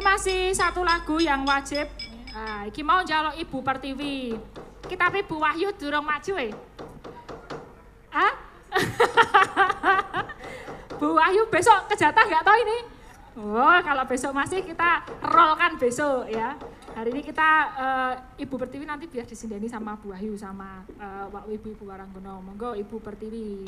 A: masih satu lagu yang wajib. Nah, iki mau njaluk Ibu Pertiwi. Kita Bu Wahyu durung maju ah? Bu Wahyu besok kejatah nggak tahu ini? Oh, kalau besok masih kita rollkan besok ya. Hari ini kita Ibu Pertiwi nanti biar disindeni sama Bu Wahyu sama Ibu-Ibu Waranggono. Monggo Ibu Pertiwi.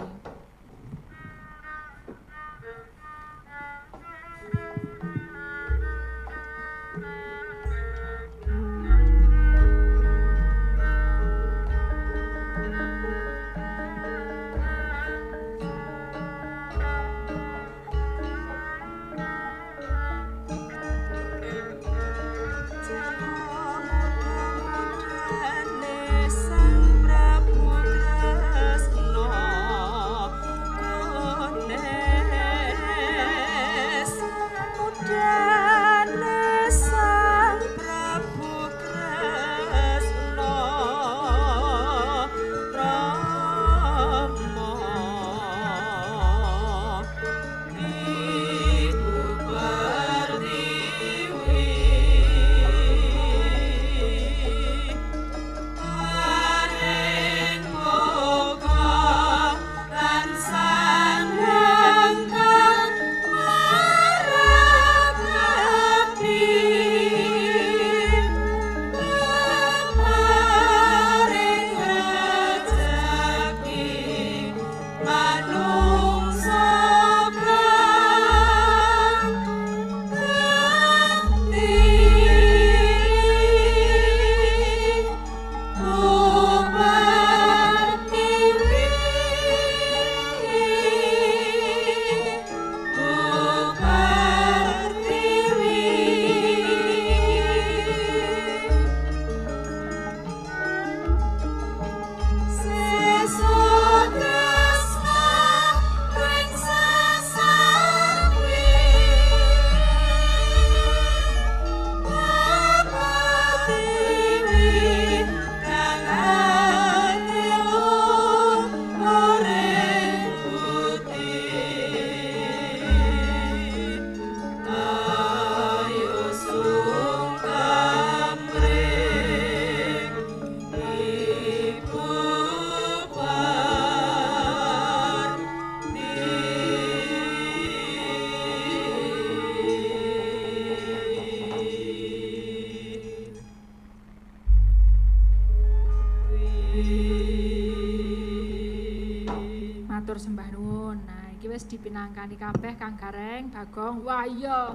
A: Sembah nuwun. Nah, iki wis dipinangkani kabeh Kang Gareng, Bagong. Wah iya.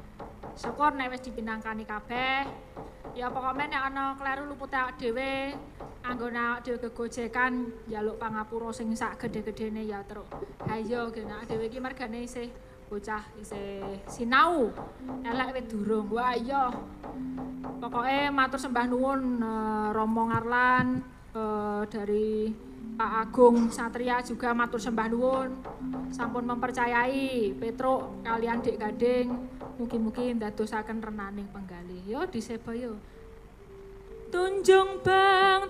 A: Syukur nek wis dipinangkani kabeh. Ya pokoke nek ana kleru lupute awak dhewe, anggone awak dhewe gegojekan njaluk pangapura sing sak gedhe-gedhene ya terus. Ha iya gene awak dhewe iki mergane isih bocah isih sinau. Elek wis durung. Wah iya. Pokoke matur sembah nuwun Romo Ngarlan dari Pak Agung Satria juga matur sembah nuwun sampun mempercayai Petruk kalian Dik Gading mugi-mugi ndadosaken renaning penggalih. Yo diseba yo. Tunjung Bang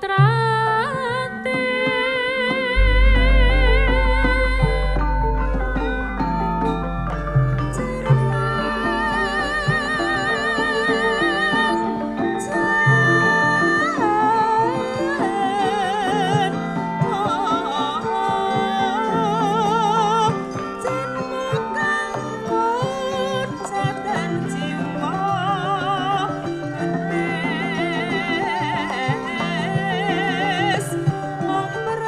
A: Trate
C: Om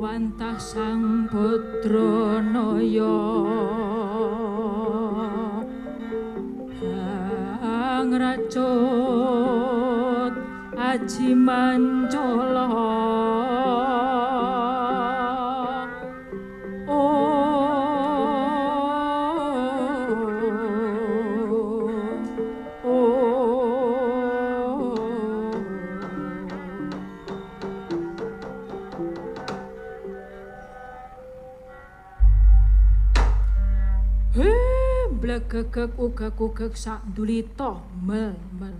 A: wantah Sang Badranaya Angracut Aji Mancala Gegek uga kugek sak ndulita mel.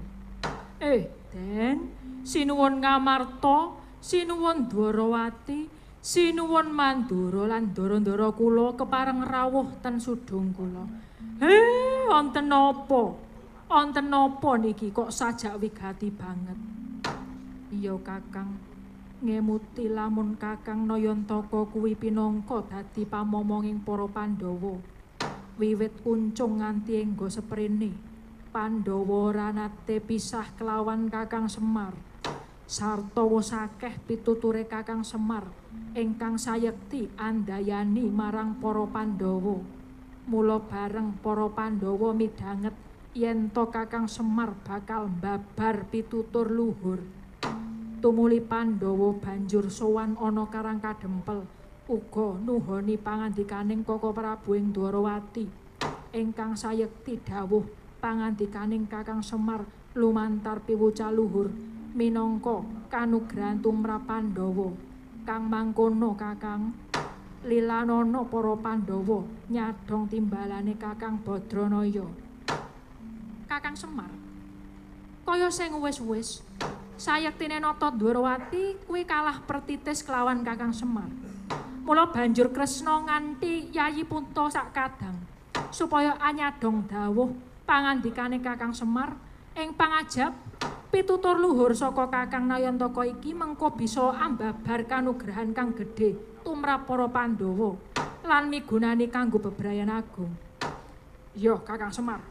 A: Den, sinuwun Ngamarta, sinuwun Dwarawati, sinuwun Mandura lan ndara-ndara kula kepareng rawuh ten sudung kula. Wonten napa? Wonten napa niki kok sajak wigati banget? Iya Kakang, ngemuti lamun Kakang Nayantaka kuwi pinangka dadi pamomonging para Pandhawa. Wiwit kuncung nganti engga seprene Pandhawa ora nate pisah kelawan Kakang Semar sarta wis akeh pituture Kakang Semar ingkang sayekti andayani marang para Pandhawa. Mula bareng para Pandhawa midhanget yen to Kakang Semar bakal mbabar pitutur luhur. Tumuli Pandhawa banjur sowan ana Karang Kadempel uga nuhoni pangandikaning Kaka Prabu ing Dwarawati ingkang sayekti dawuh pangandikaning Kakang Semar lumantar piwucal luhur minangka kanugrahan tumrap Pandhawa. Kang mangkono Kakang lilanana para Pandhawa nyadong timbalane Kakang Badranaya. Kakang Semar kaya sing wis-wis sayektine nata Dwarawati kuwi kalah pertitis kelawan Kakang Semar. Mula banjur Kresna nganti Yayi Punta sak kadang supaya anyadong dawuh pangandikane Kakang Semar ing pangajab pitutur luhur saka Kakang Nayantaka iki mengko bisa ambabar kanugrahan kang gedhe tumrap para Pandhawa lan migunani kanggo bebrayan agung. Yo Kakang Semar,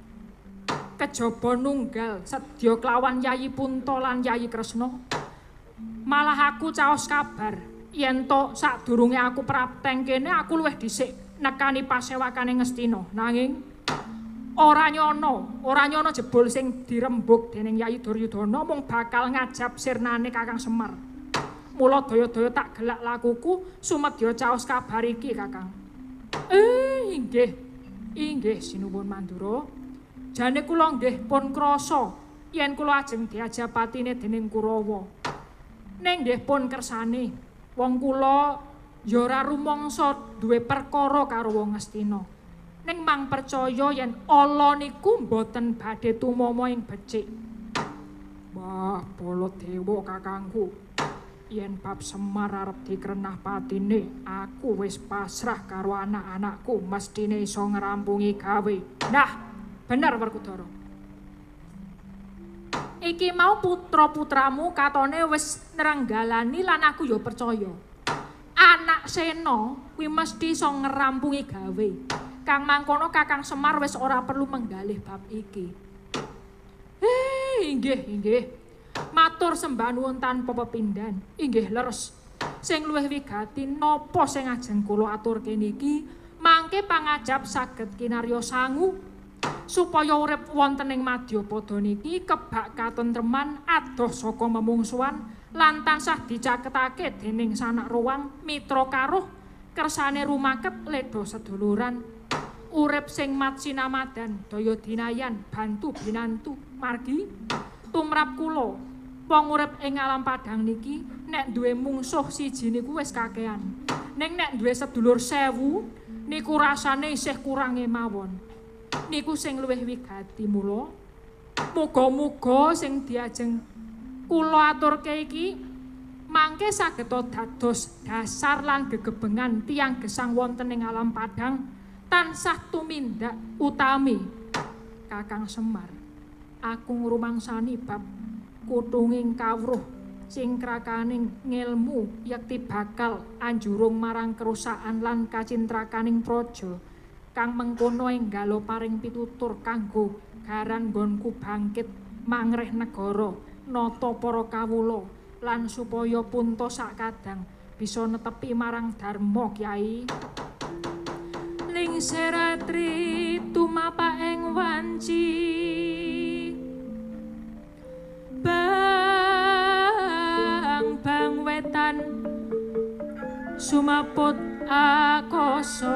A: kejaba nunggal sedya kelawan Yayi Punta lan Yayi Kresna, malah aku caos kabar yen to sadurunge aku prapteng kene aku luwih dhisik nekani pasewakane Ngastina. Nanging ora nyono jebul sing dirembug dening Yayi Duryudana mung bakal ngajab sirnane Kakang Semar. Mula daya-daya tak gelak lakuku sumedya caos kabar iki Kakang. Inggih sinuwun Mandura. Jane kula nggih pun krasa yen kula ajeng diajapatine dening Kurawa. Ning nggih pun kersane wong kula ya ora rumangsa duwe perkara karo wong Ngastina. Ning mang percaya yen ala niku mboten badhe tumama ing becik. Wah, Baladewa kakangku. Yen bab Semar arep dikrenah patine, aku wis pasrah karo anak-anakku mestine iso ngrampungi gawe. Nah, bener Werkudara. Iki mau putra-putramu katone wis nrenggalani lan aku ya percaya. Anak Sena kuwi mesti iso ngrampungi gawe. Kang mangkono Kakang Semar wis ora perlu menggalih bab iki. Inggih. Matur sembah nuwun tanpa pepindhan. Inggih leres. Sing luwih wigati napa sing ajeng kula aturke niki mangke pangajab saged kinarya sangu supaya urip wonten ing Madyapada niki kebak katentreman adoh saka memungsuhan lan tansah dicaketake dening sanak ruwang mitra karuh kersane rumaket leda seduluran urip sing mat sinamadan daya dinayan bantu binantu margi tumrap kula wong urip ing alam padang niki nek duwe mungsuh siji niku wis kakehan ning nek duwe sedulur 1000 niku rasane isih kurange mawon. Niku sing luwih wigati mula muga-muga sing diajeng kula aturke iki mangke saged dados dasar lan gegebengan tiyang gesang wonten ing alam padang tansah tumindak utami. Kakang Semar, aku ngrumangsani bab kuthunging kawruh sing krakaning ngilmu yekti bakal anjurung marang kerusakan lan kacintrakaning praja. Kang mengkono enggalo paring pitutur kanggo garan nggonku bangkit mangreh negara nata para kawula lan supaya punta sakadang bisa netepi marang dharma Kyai. Ning seratri tumapa ing wanci bang wetan sumaput akoso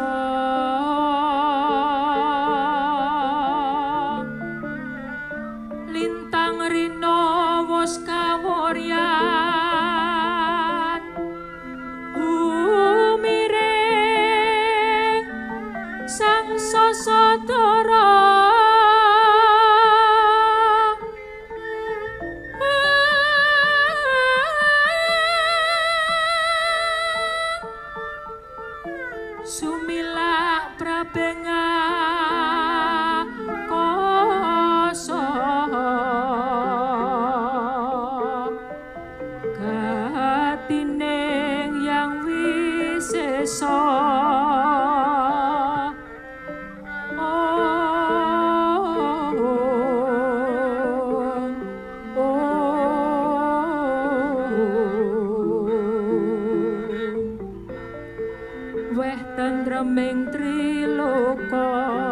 A: lintang rino wos kaworyan umireng sang sosodoro sumila prabenga koso katineng yang wisesa weh tentreming triloka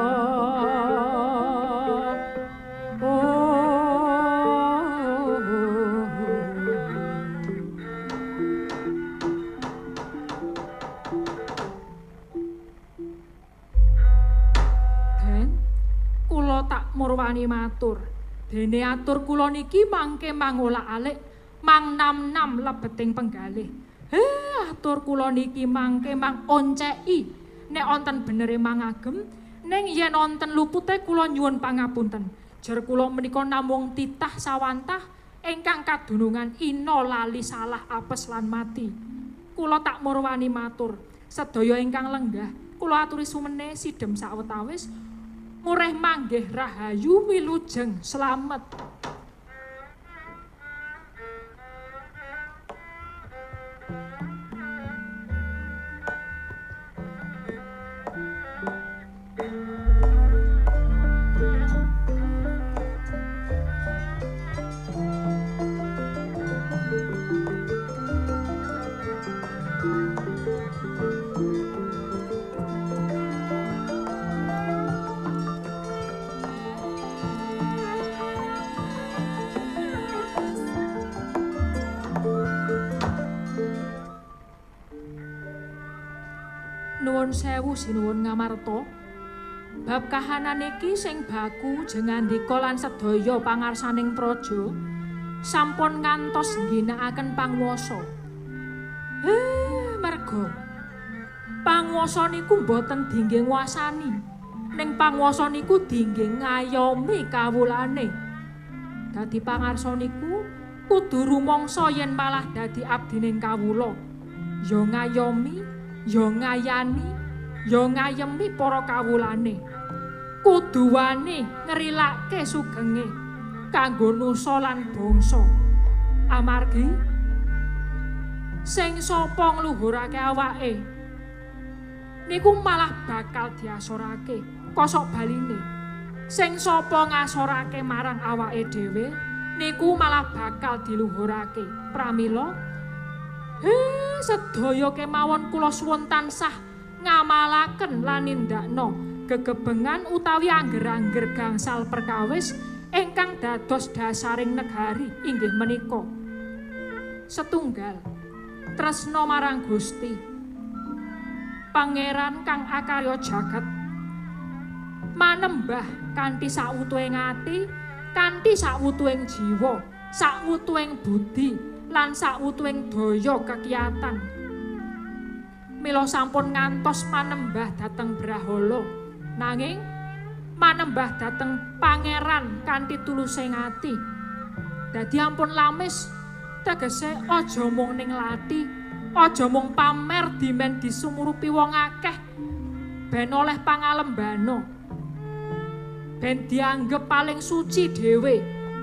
A: Den kula tak murwani matur dene atur kula niki mangke mangolak-alik mang nam-nam lebeting penggalih. Atur kula niki mangke mang onceki nek wonten benere mangagem ning yen wonten lupute kula nyuwun pangapunten. Jar kula menika namung titah sawantah ingkang kadunungan ina lali salah apes lan mati. Kula tak murwani matur sedaya ingkang lenggah kula aturi sumene sidhem sawetawis murih manggih rahayu wilujeng slamet. Nuwun sewu sinuwun ngamarta. Bab kahanan iki sing baku jengandika lan sedaya pangarsaning praja sampun ngantos ngginakaken panguwasa. Merga panguwasa niku boten dinggih nguasani, ning panguwasa niku dinggih ngayomi kawulane. Dadi pangarsa niku kudu rumangsa yen malah dadi abdining kawula. Ya ngayomi, ya ngayani, ya ngayemi para kawulane. Kudu wani ngerilake sugenge kanggo nusa lan bangsa. Amargi sing sapa ngluhurake awake niku malah bakal diasorake. Kosok baline sing sapa ngasorake marang awake dhewe niku malah bakal diluhurake. Pramila sedaya kemawon kula suwun tansah ngamalaken lan nindakna gegebengan utawi angger-angger gangsal perkawis ingkang dados dasaring negari inggih menika setunggal tresna marang Gusti Pangeran kang akarya jagat, manembah kanthi sawutuhing ati, kanthi sawutuhing jiwa, sawutuhing budi lan sawutuhing daya kekiyatan. Mila sampun ngantos manembah dhateng Brahala, nanging manembah dhateng Pangeran kanthi tulusing ati. Dadi ampun lamis, tegese aja mung ning lati, aja mung pamer dimen disumurupi wong akeh, ben oleh pangalembana, ben dianggep paling suci dhewe.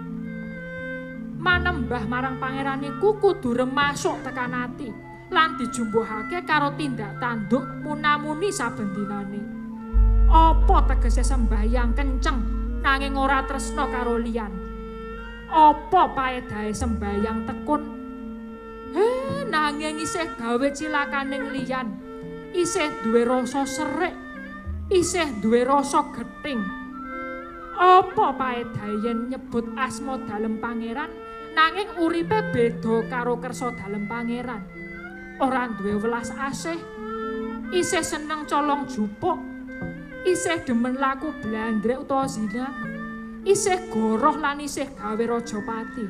A: Manembah marang Pangeran iku kudu remasuk tekan ati lan dijumbuhake karo tindak tanduk munamuni saben dinane. Apa tegese sembahyang kenceng nanging ora tresna karo liyan? Apa paedahe sembahyang tekun nanging isih gawe cilakaning liyan, isih duwe rasa serik, isih duwe rasa gething. Apa paedahe yen nyebut asma dalem pangeran nanging uripe beda karo kersa dalem pangeran. Ora duwe welas asih, isih seneng colong jupuk, isih demen laku blandrek utawa zina, isih goroh lan isih gawe rajapati.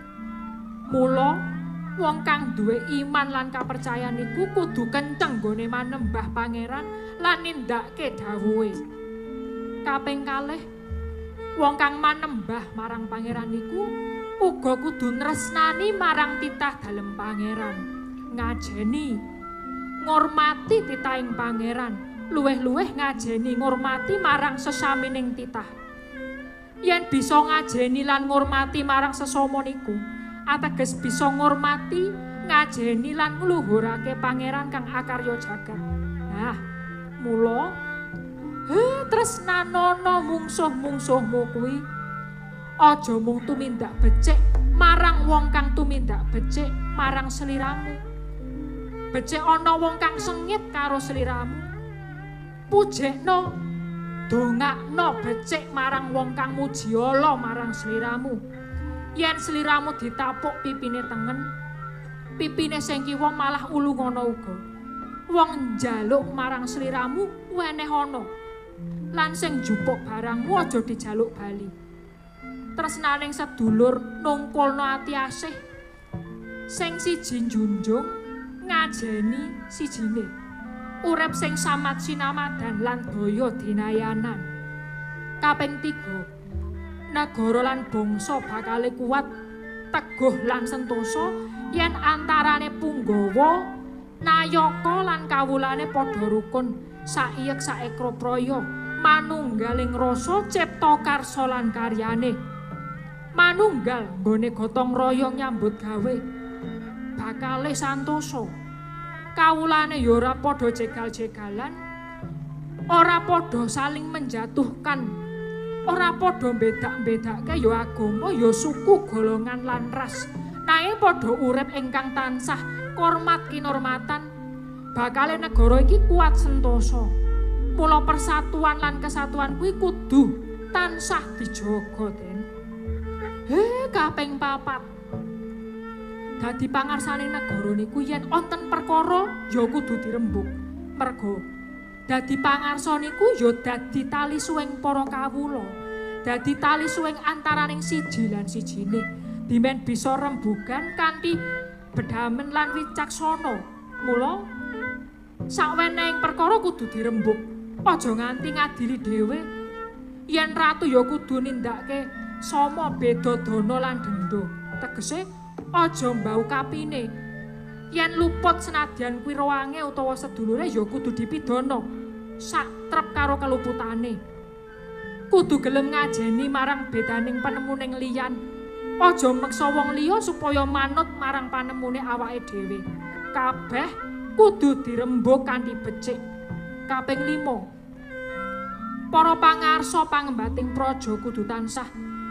A: Mula wong kang duwe iman lan kapercayan iku kudu kenceng nggone manembah pangeran lan nindakake dawuhe. Kaping kalih, wong kang manembah marang pangeran iku uga kudu nresnani marang titah dalem pangeran, ngajeni ngormati titahing pangeran, luweh-luweh ngajeni ngormati marang sesamining titah. Yen bisa ngajeni lan ngormati marang sesama niku, ateges bisa ngormati, ngajeni lan ngluhurake pangeran kang akarya jagat. Nah, mula tresnanono mungsuh-mungsuhmu kuwi aja mung tumindak becik marang wong kang tumindak becik marang sliramu. Becik ana wong kang sengit karo sliramu, pujekno, dongakno becik marang wong kang muji Allah marang sliramu. Yen sliramu ditapuk pipine tengen, pipine sing kiwa malah ulu ngono uga. Wong njaluk marang sliramu weneh ana, lan sing jupuk barangmu aja dijaluk bali. Tresnaning sedulur nungkulno ati asih, sing siji njunjung ngajeni sijine, urip sing samat sinamadan lan daya dinayanan. Kaping 3, negara lan bangsa bakale kuat, teguh lan sentosa yen antarane Punggawa, Nayaka lan kawulane padha rukun, saiyek saekra praya, manunggaling rasa cipta karsa lan karyane. Manunggal nggone gotong royong nyambut gawe, bakale santosa. Kawulane ya ora padha jegal-jegalan, ora padha saling menjatuhkan, ora padha bedak-bedake ya agama, ya suku, golongan lan ras. Nanging padha urip ingkang tansah hormat kinormatan. Bakale negara iki kuat sentosa. Mula persatuan lan kesatuan kuwi kudu tansah dijaga, Den. Kaping 4. Dadi pangarsane negara niku yen wonten perkara ya kudu dirembug. Merga dadi pangarsa niku ya dadi tali suwing para kawula. Dadi tali suwing antaraning siji lan sijine. Dimen bisa rembugan kanthi bedamen lan wicaksana. Mula sakwenehing perkara kudu dirembug. Aja nganti ngadili dhewe. Yen ratu ya kudu nindakake sama beda dana lan denda. Tegese aja mbau kapine. Yen luput senadyan kuwi rowange utawa sedulure ya kudu dipidana satrep karo keluputane. Kudu gelem ngajeni marang bedaning penemuning liyan. Aja meksa wong liya supaya manut marang panemune awake dhewe. Kabeh kudu dirembug kanthi becik. Kaping 5. Para pangarsa pangembating praja kudu tansah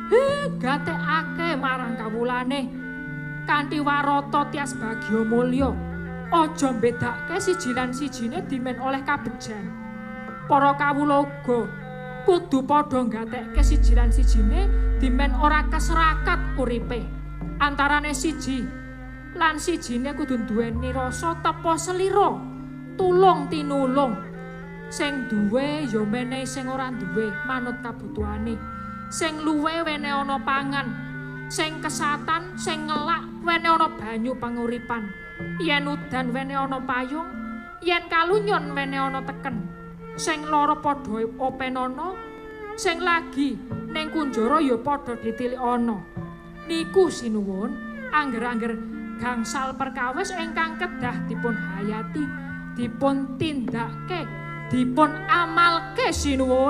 A: gatekake marang kawulane kanthi warata tias bagya mulya. Aja mbedakake siji lan sijine dimen oleh kabejan. Para kawula uga kudu padha gatekke siji lan sijine dimen ora keserakat uripe. Antarane siji lan sijine kudu duweni rasa tepa selira, tulung tinulung. Sing duwe ya menehi sing ora duwe manut kabutuhane. Sing luwe wene ana pangan, sing kesatan, sing ngelak wene ana banyu panguripan. Yen udan wene ana payung, yen kalunyon wene ana teken. Sing lara padha openana, sing lagi ning kunjara ya padha ditilik ana. Niku sinuwun angger-angger gangsal perkawis ingkang kedah dipun hayati, dipun tindakke, dipun amalke sinuwun.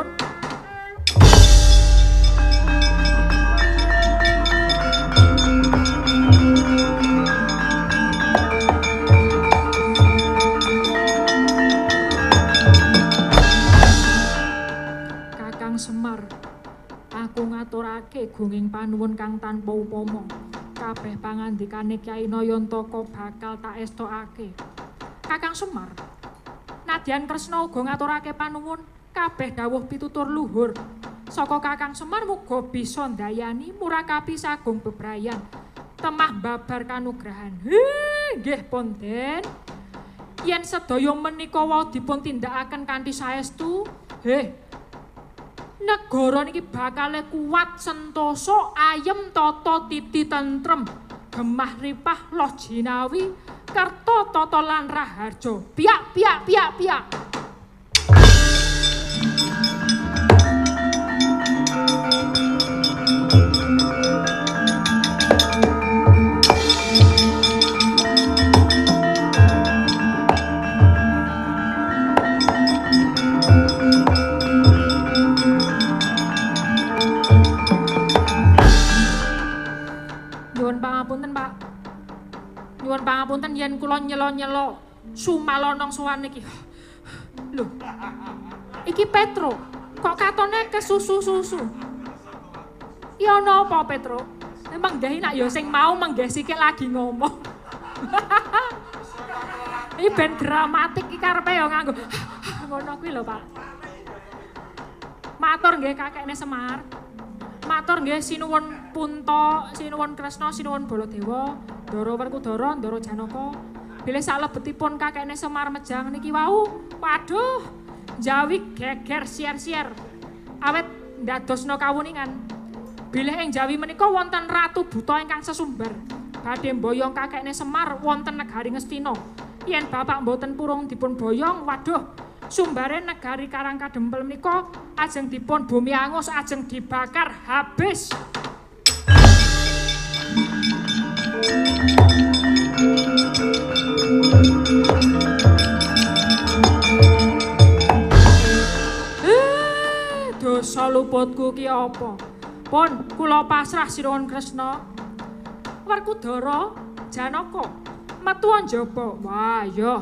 A: Kakang Semar, aku ngaturake gunging panuwun kang tanpa upama. kabeh pangandikane Kyai Nayantaka bakal tak estokake. Kakang Semar, nadyan Kresna uga ngaturake panuwun kabeh dawuh pitutur luhur saka Kakang Semar muga bisa ndayani murakapi sagung bebrayan temah babar kanugrahan. Nggih Ponden. Yen sedaya menika wau dipun tindakaken kanthi saestu, negara niki bakal kuat sentosa, ayem tata titi tentrem, gemah ripah loh jinawi, kerta tata lan raharja. Piyak piyak piyak piyak. Nyuwun pangapunten yen kula nyelo-nyelo sumalonong sowan niki. Lho. Iki Petro, kok katone kesusu-susu. Ya napa Petro? Emang nggih nak ya sing mau menggih sikik lagi ngomong. Iki ben dramatik iki karepe ya nganggo ngono kuwi lho, Pak. Matur nggih kakekne Semar. Matur nggih sinuwun Punta, sinuwun Kresna, sinuwun Baladewa, Ndara Werkudara, Ndara Janaka. Bilih salebetipun kakekne Semar Mejang niki wau, waduh, njawi geger sier-sier. Awet ndadosna kawuningan. Bilih ing Jawi menika wonten ratu buta ingkang sesumbar. Badhe mboyong kakekne Semar wonten negari Ngastina. Yen bapak mboten purung dipun boyong, waduh, sumbare negari Karangkadempel menika ajeng dipun bumi angus, ajeng dibakar habis. Dosa luputku ki apa? Pun kula pasrah sinuwun Kresna. Werkudara, Janaka, metu njaba. Wah, ya.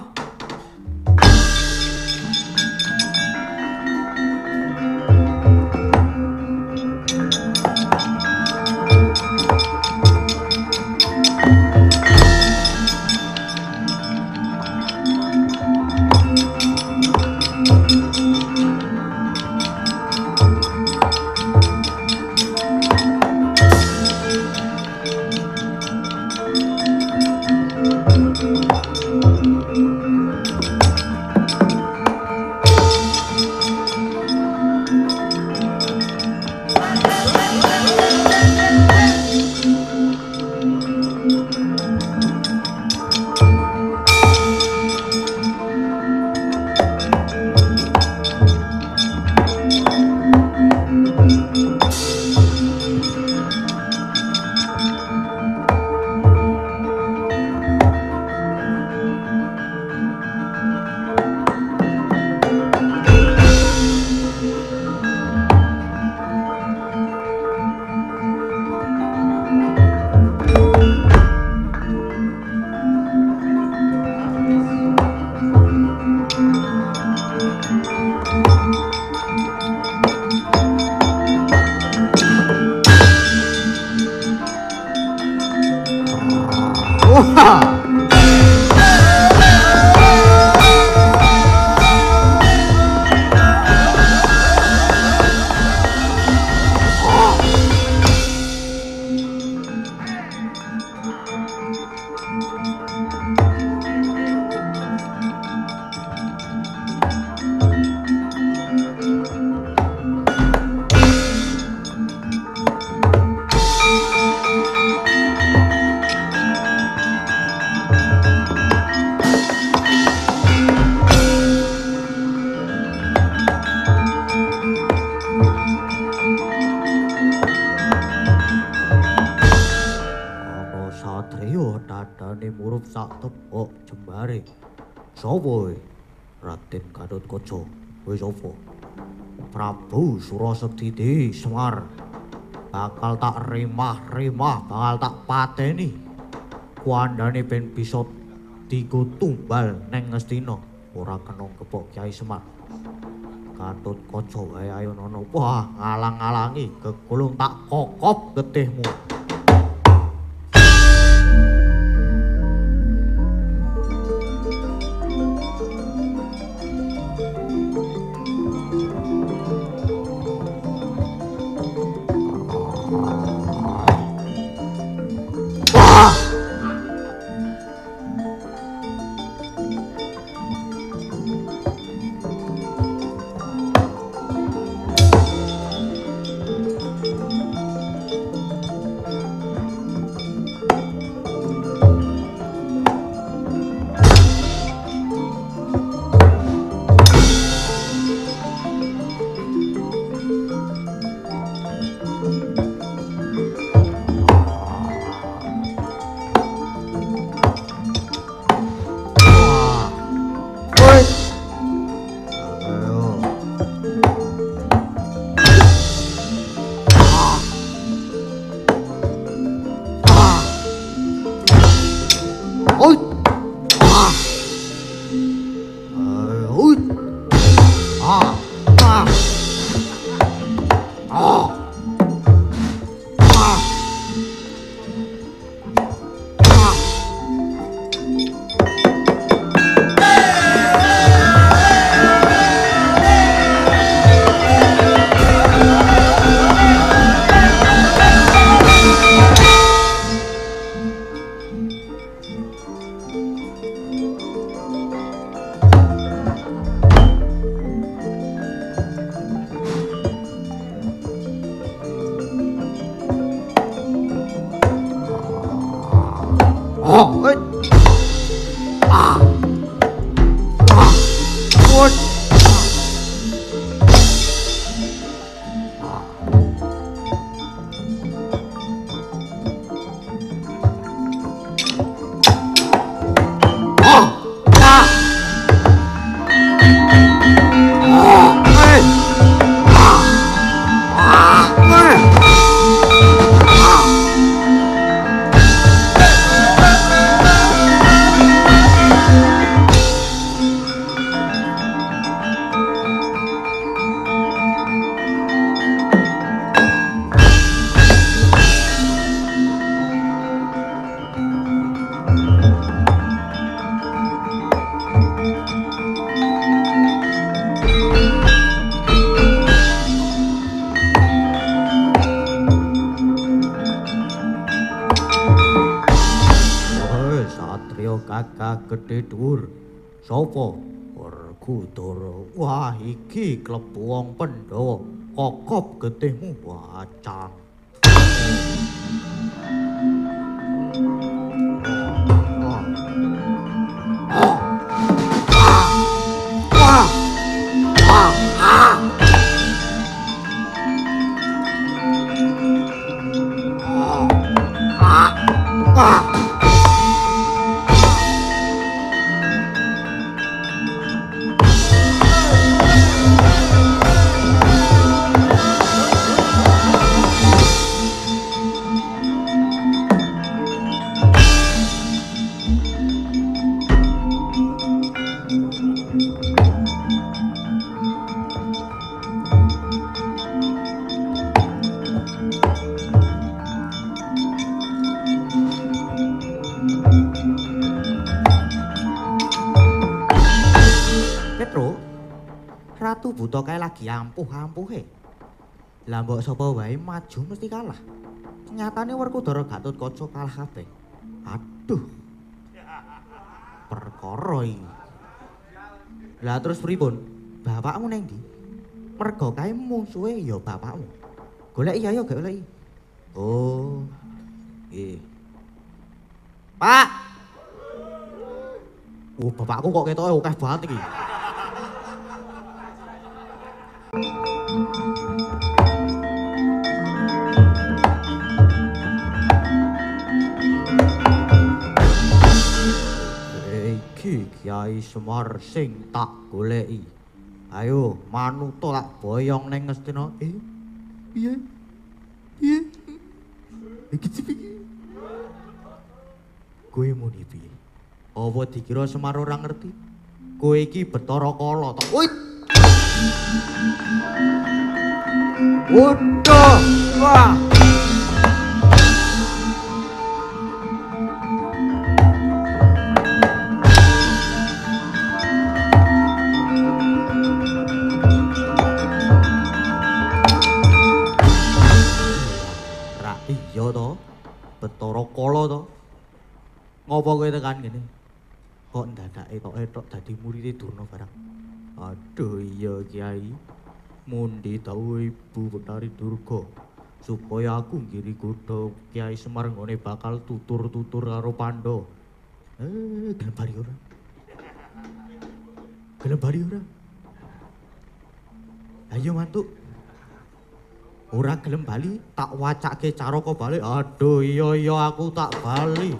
E: Raden Gatotkaca, wis apa? Prabu Surasekti Semar bakal tak remah-remah, bakal tak pateni. Kuandane ben bisa digo tumbal neng Ngastina, ora kena kepok Kyai Semar. Gatotkaca wae ayo nono, wah ngalang-alangi gegulung tak kokop getihmu. Gedhe dhuwur. Sapa? Werkudara. Wah, iki klebu wong Pandhawa. Kokop getihmu wacan. Ratu buta kae lagi ampuh-ampuhe. Lah mbok sapa wae maju mesti kalah. Nyatane Werkudara Gatotkaca kalah kabeh. Aduh. Perkara iki. Lah terus pripun? Bapakmu neng ndi? Merga kae musuhe ya bapakmu. Goleki ayo gak goleki. Oh. Nggih. Pak. Oh, bapakku kok ketoke akeh banget iki. Iki Kyai Semar sing tak goleki. Ayo manuta tak boyong ning Ngastina. Piye? Piye? Iki iki. Kowe muni piye? Apa dikira Semar ora ngerti? Kowe iki Bathara Kala to. Udah, wah. Lah iya to. Betara Kala to. Ngopo kowe tekan ngene? Kok ndadake tok dadi murid Durna barang. Aduh iya Kiai. Mundi dawuh Ibu Betari Durga supaya aku ngiri kutha Kiai Semar nggone bakal tutur-tutur karo Pandhawa. Gelem bari ora? Gelem bari ora? Ayo mantuk. Ora gelem bali, tak wacake caraka bali. Aduh iya aku tak bali.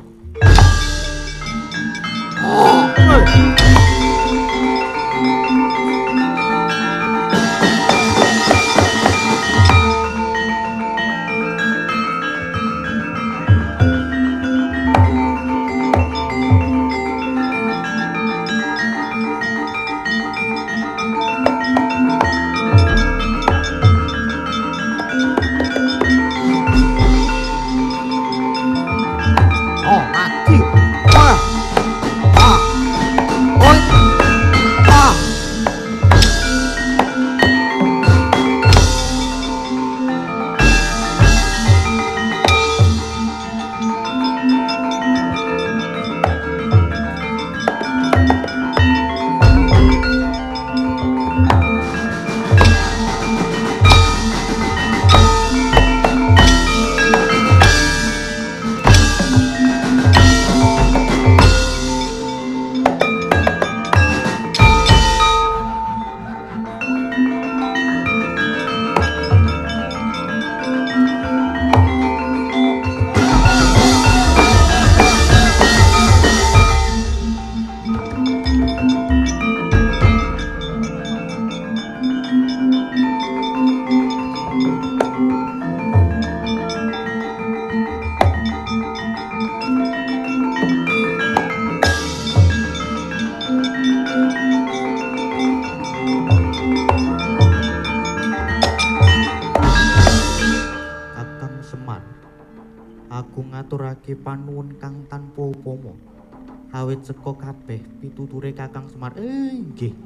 E: Ngaturake panuwun kang tanpa upama awit saka kabeh pituture Kakang Semar. Inggih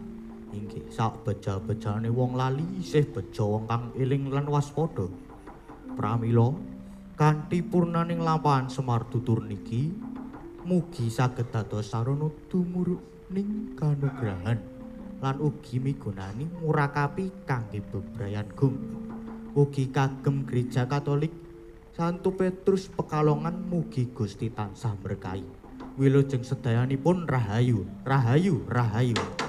E: sak beja-bejane wong lali isih beja wong kang eling lan waspada. Pramila kanthi purnaning lampahan Semar tutur niki mugi saged dados sarana tumurning kanugrahan lan ugi migunani murakapi kangge bebrayan gung. Ugi kagem Gereja Katolik Santo Petrus Pekalongan mugi Gusti tansah berkahi. Wilujeng sedayanipun rahayu, rahayu, rahayu.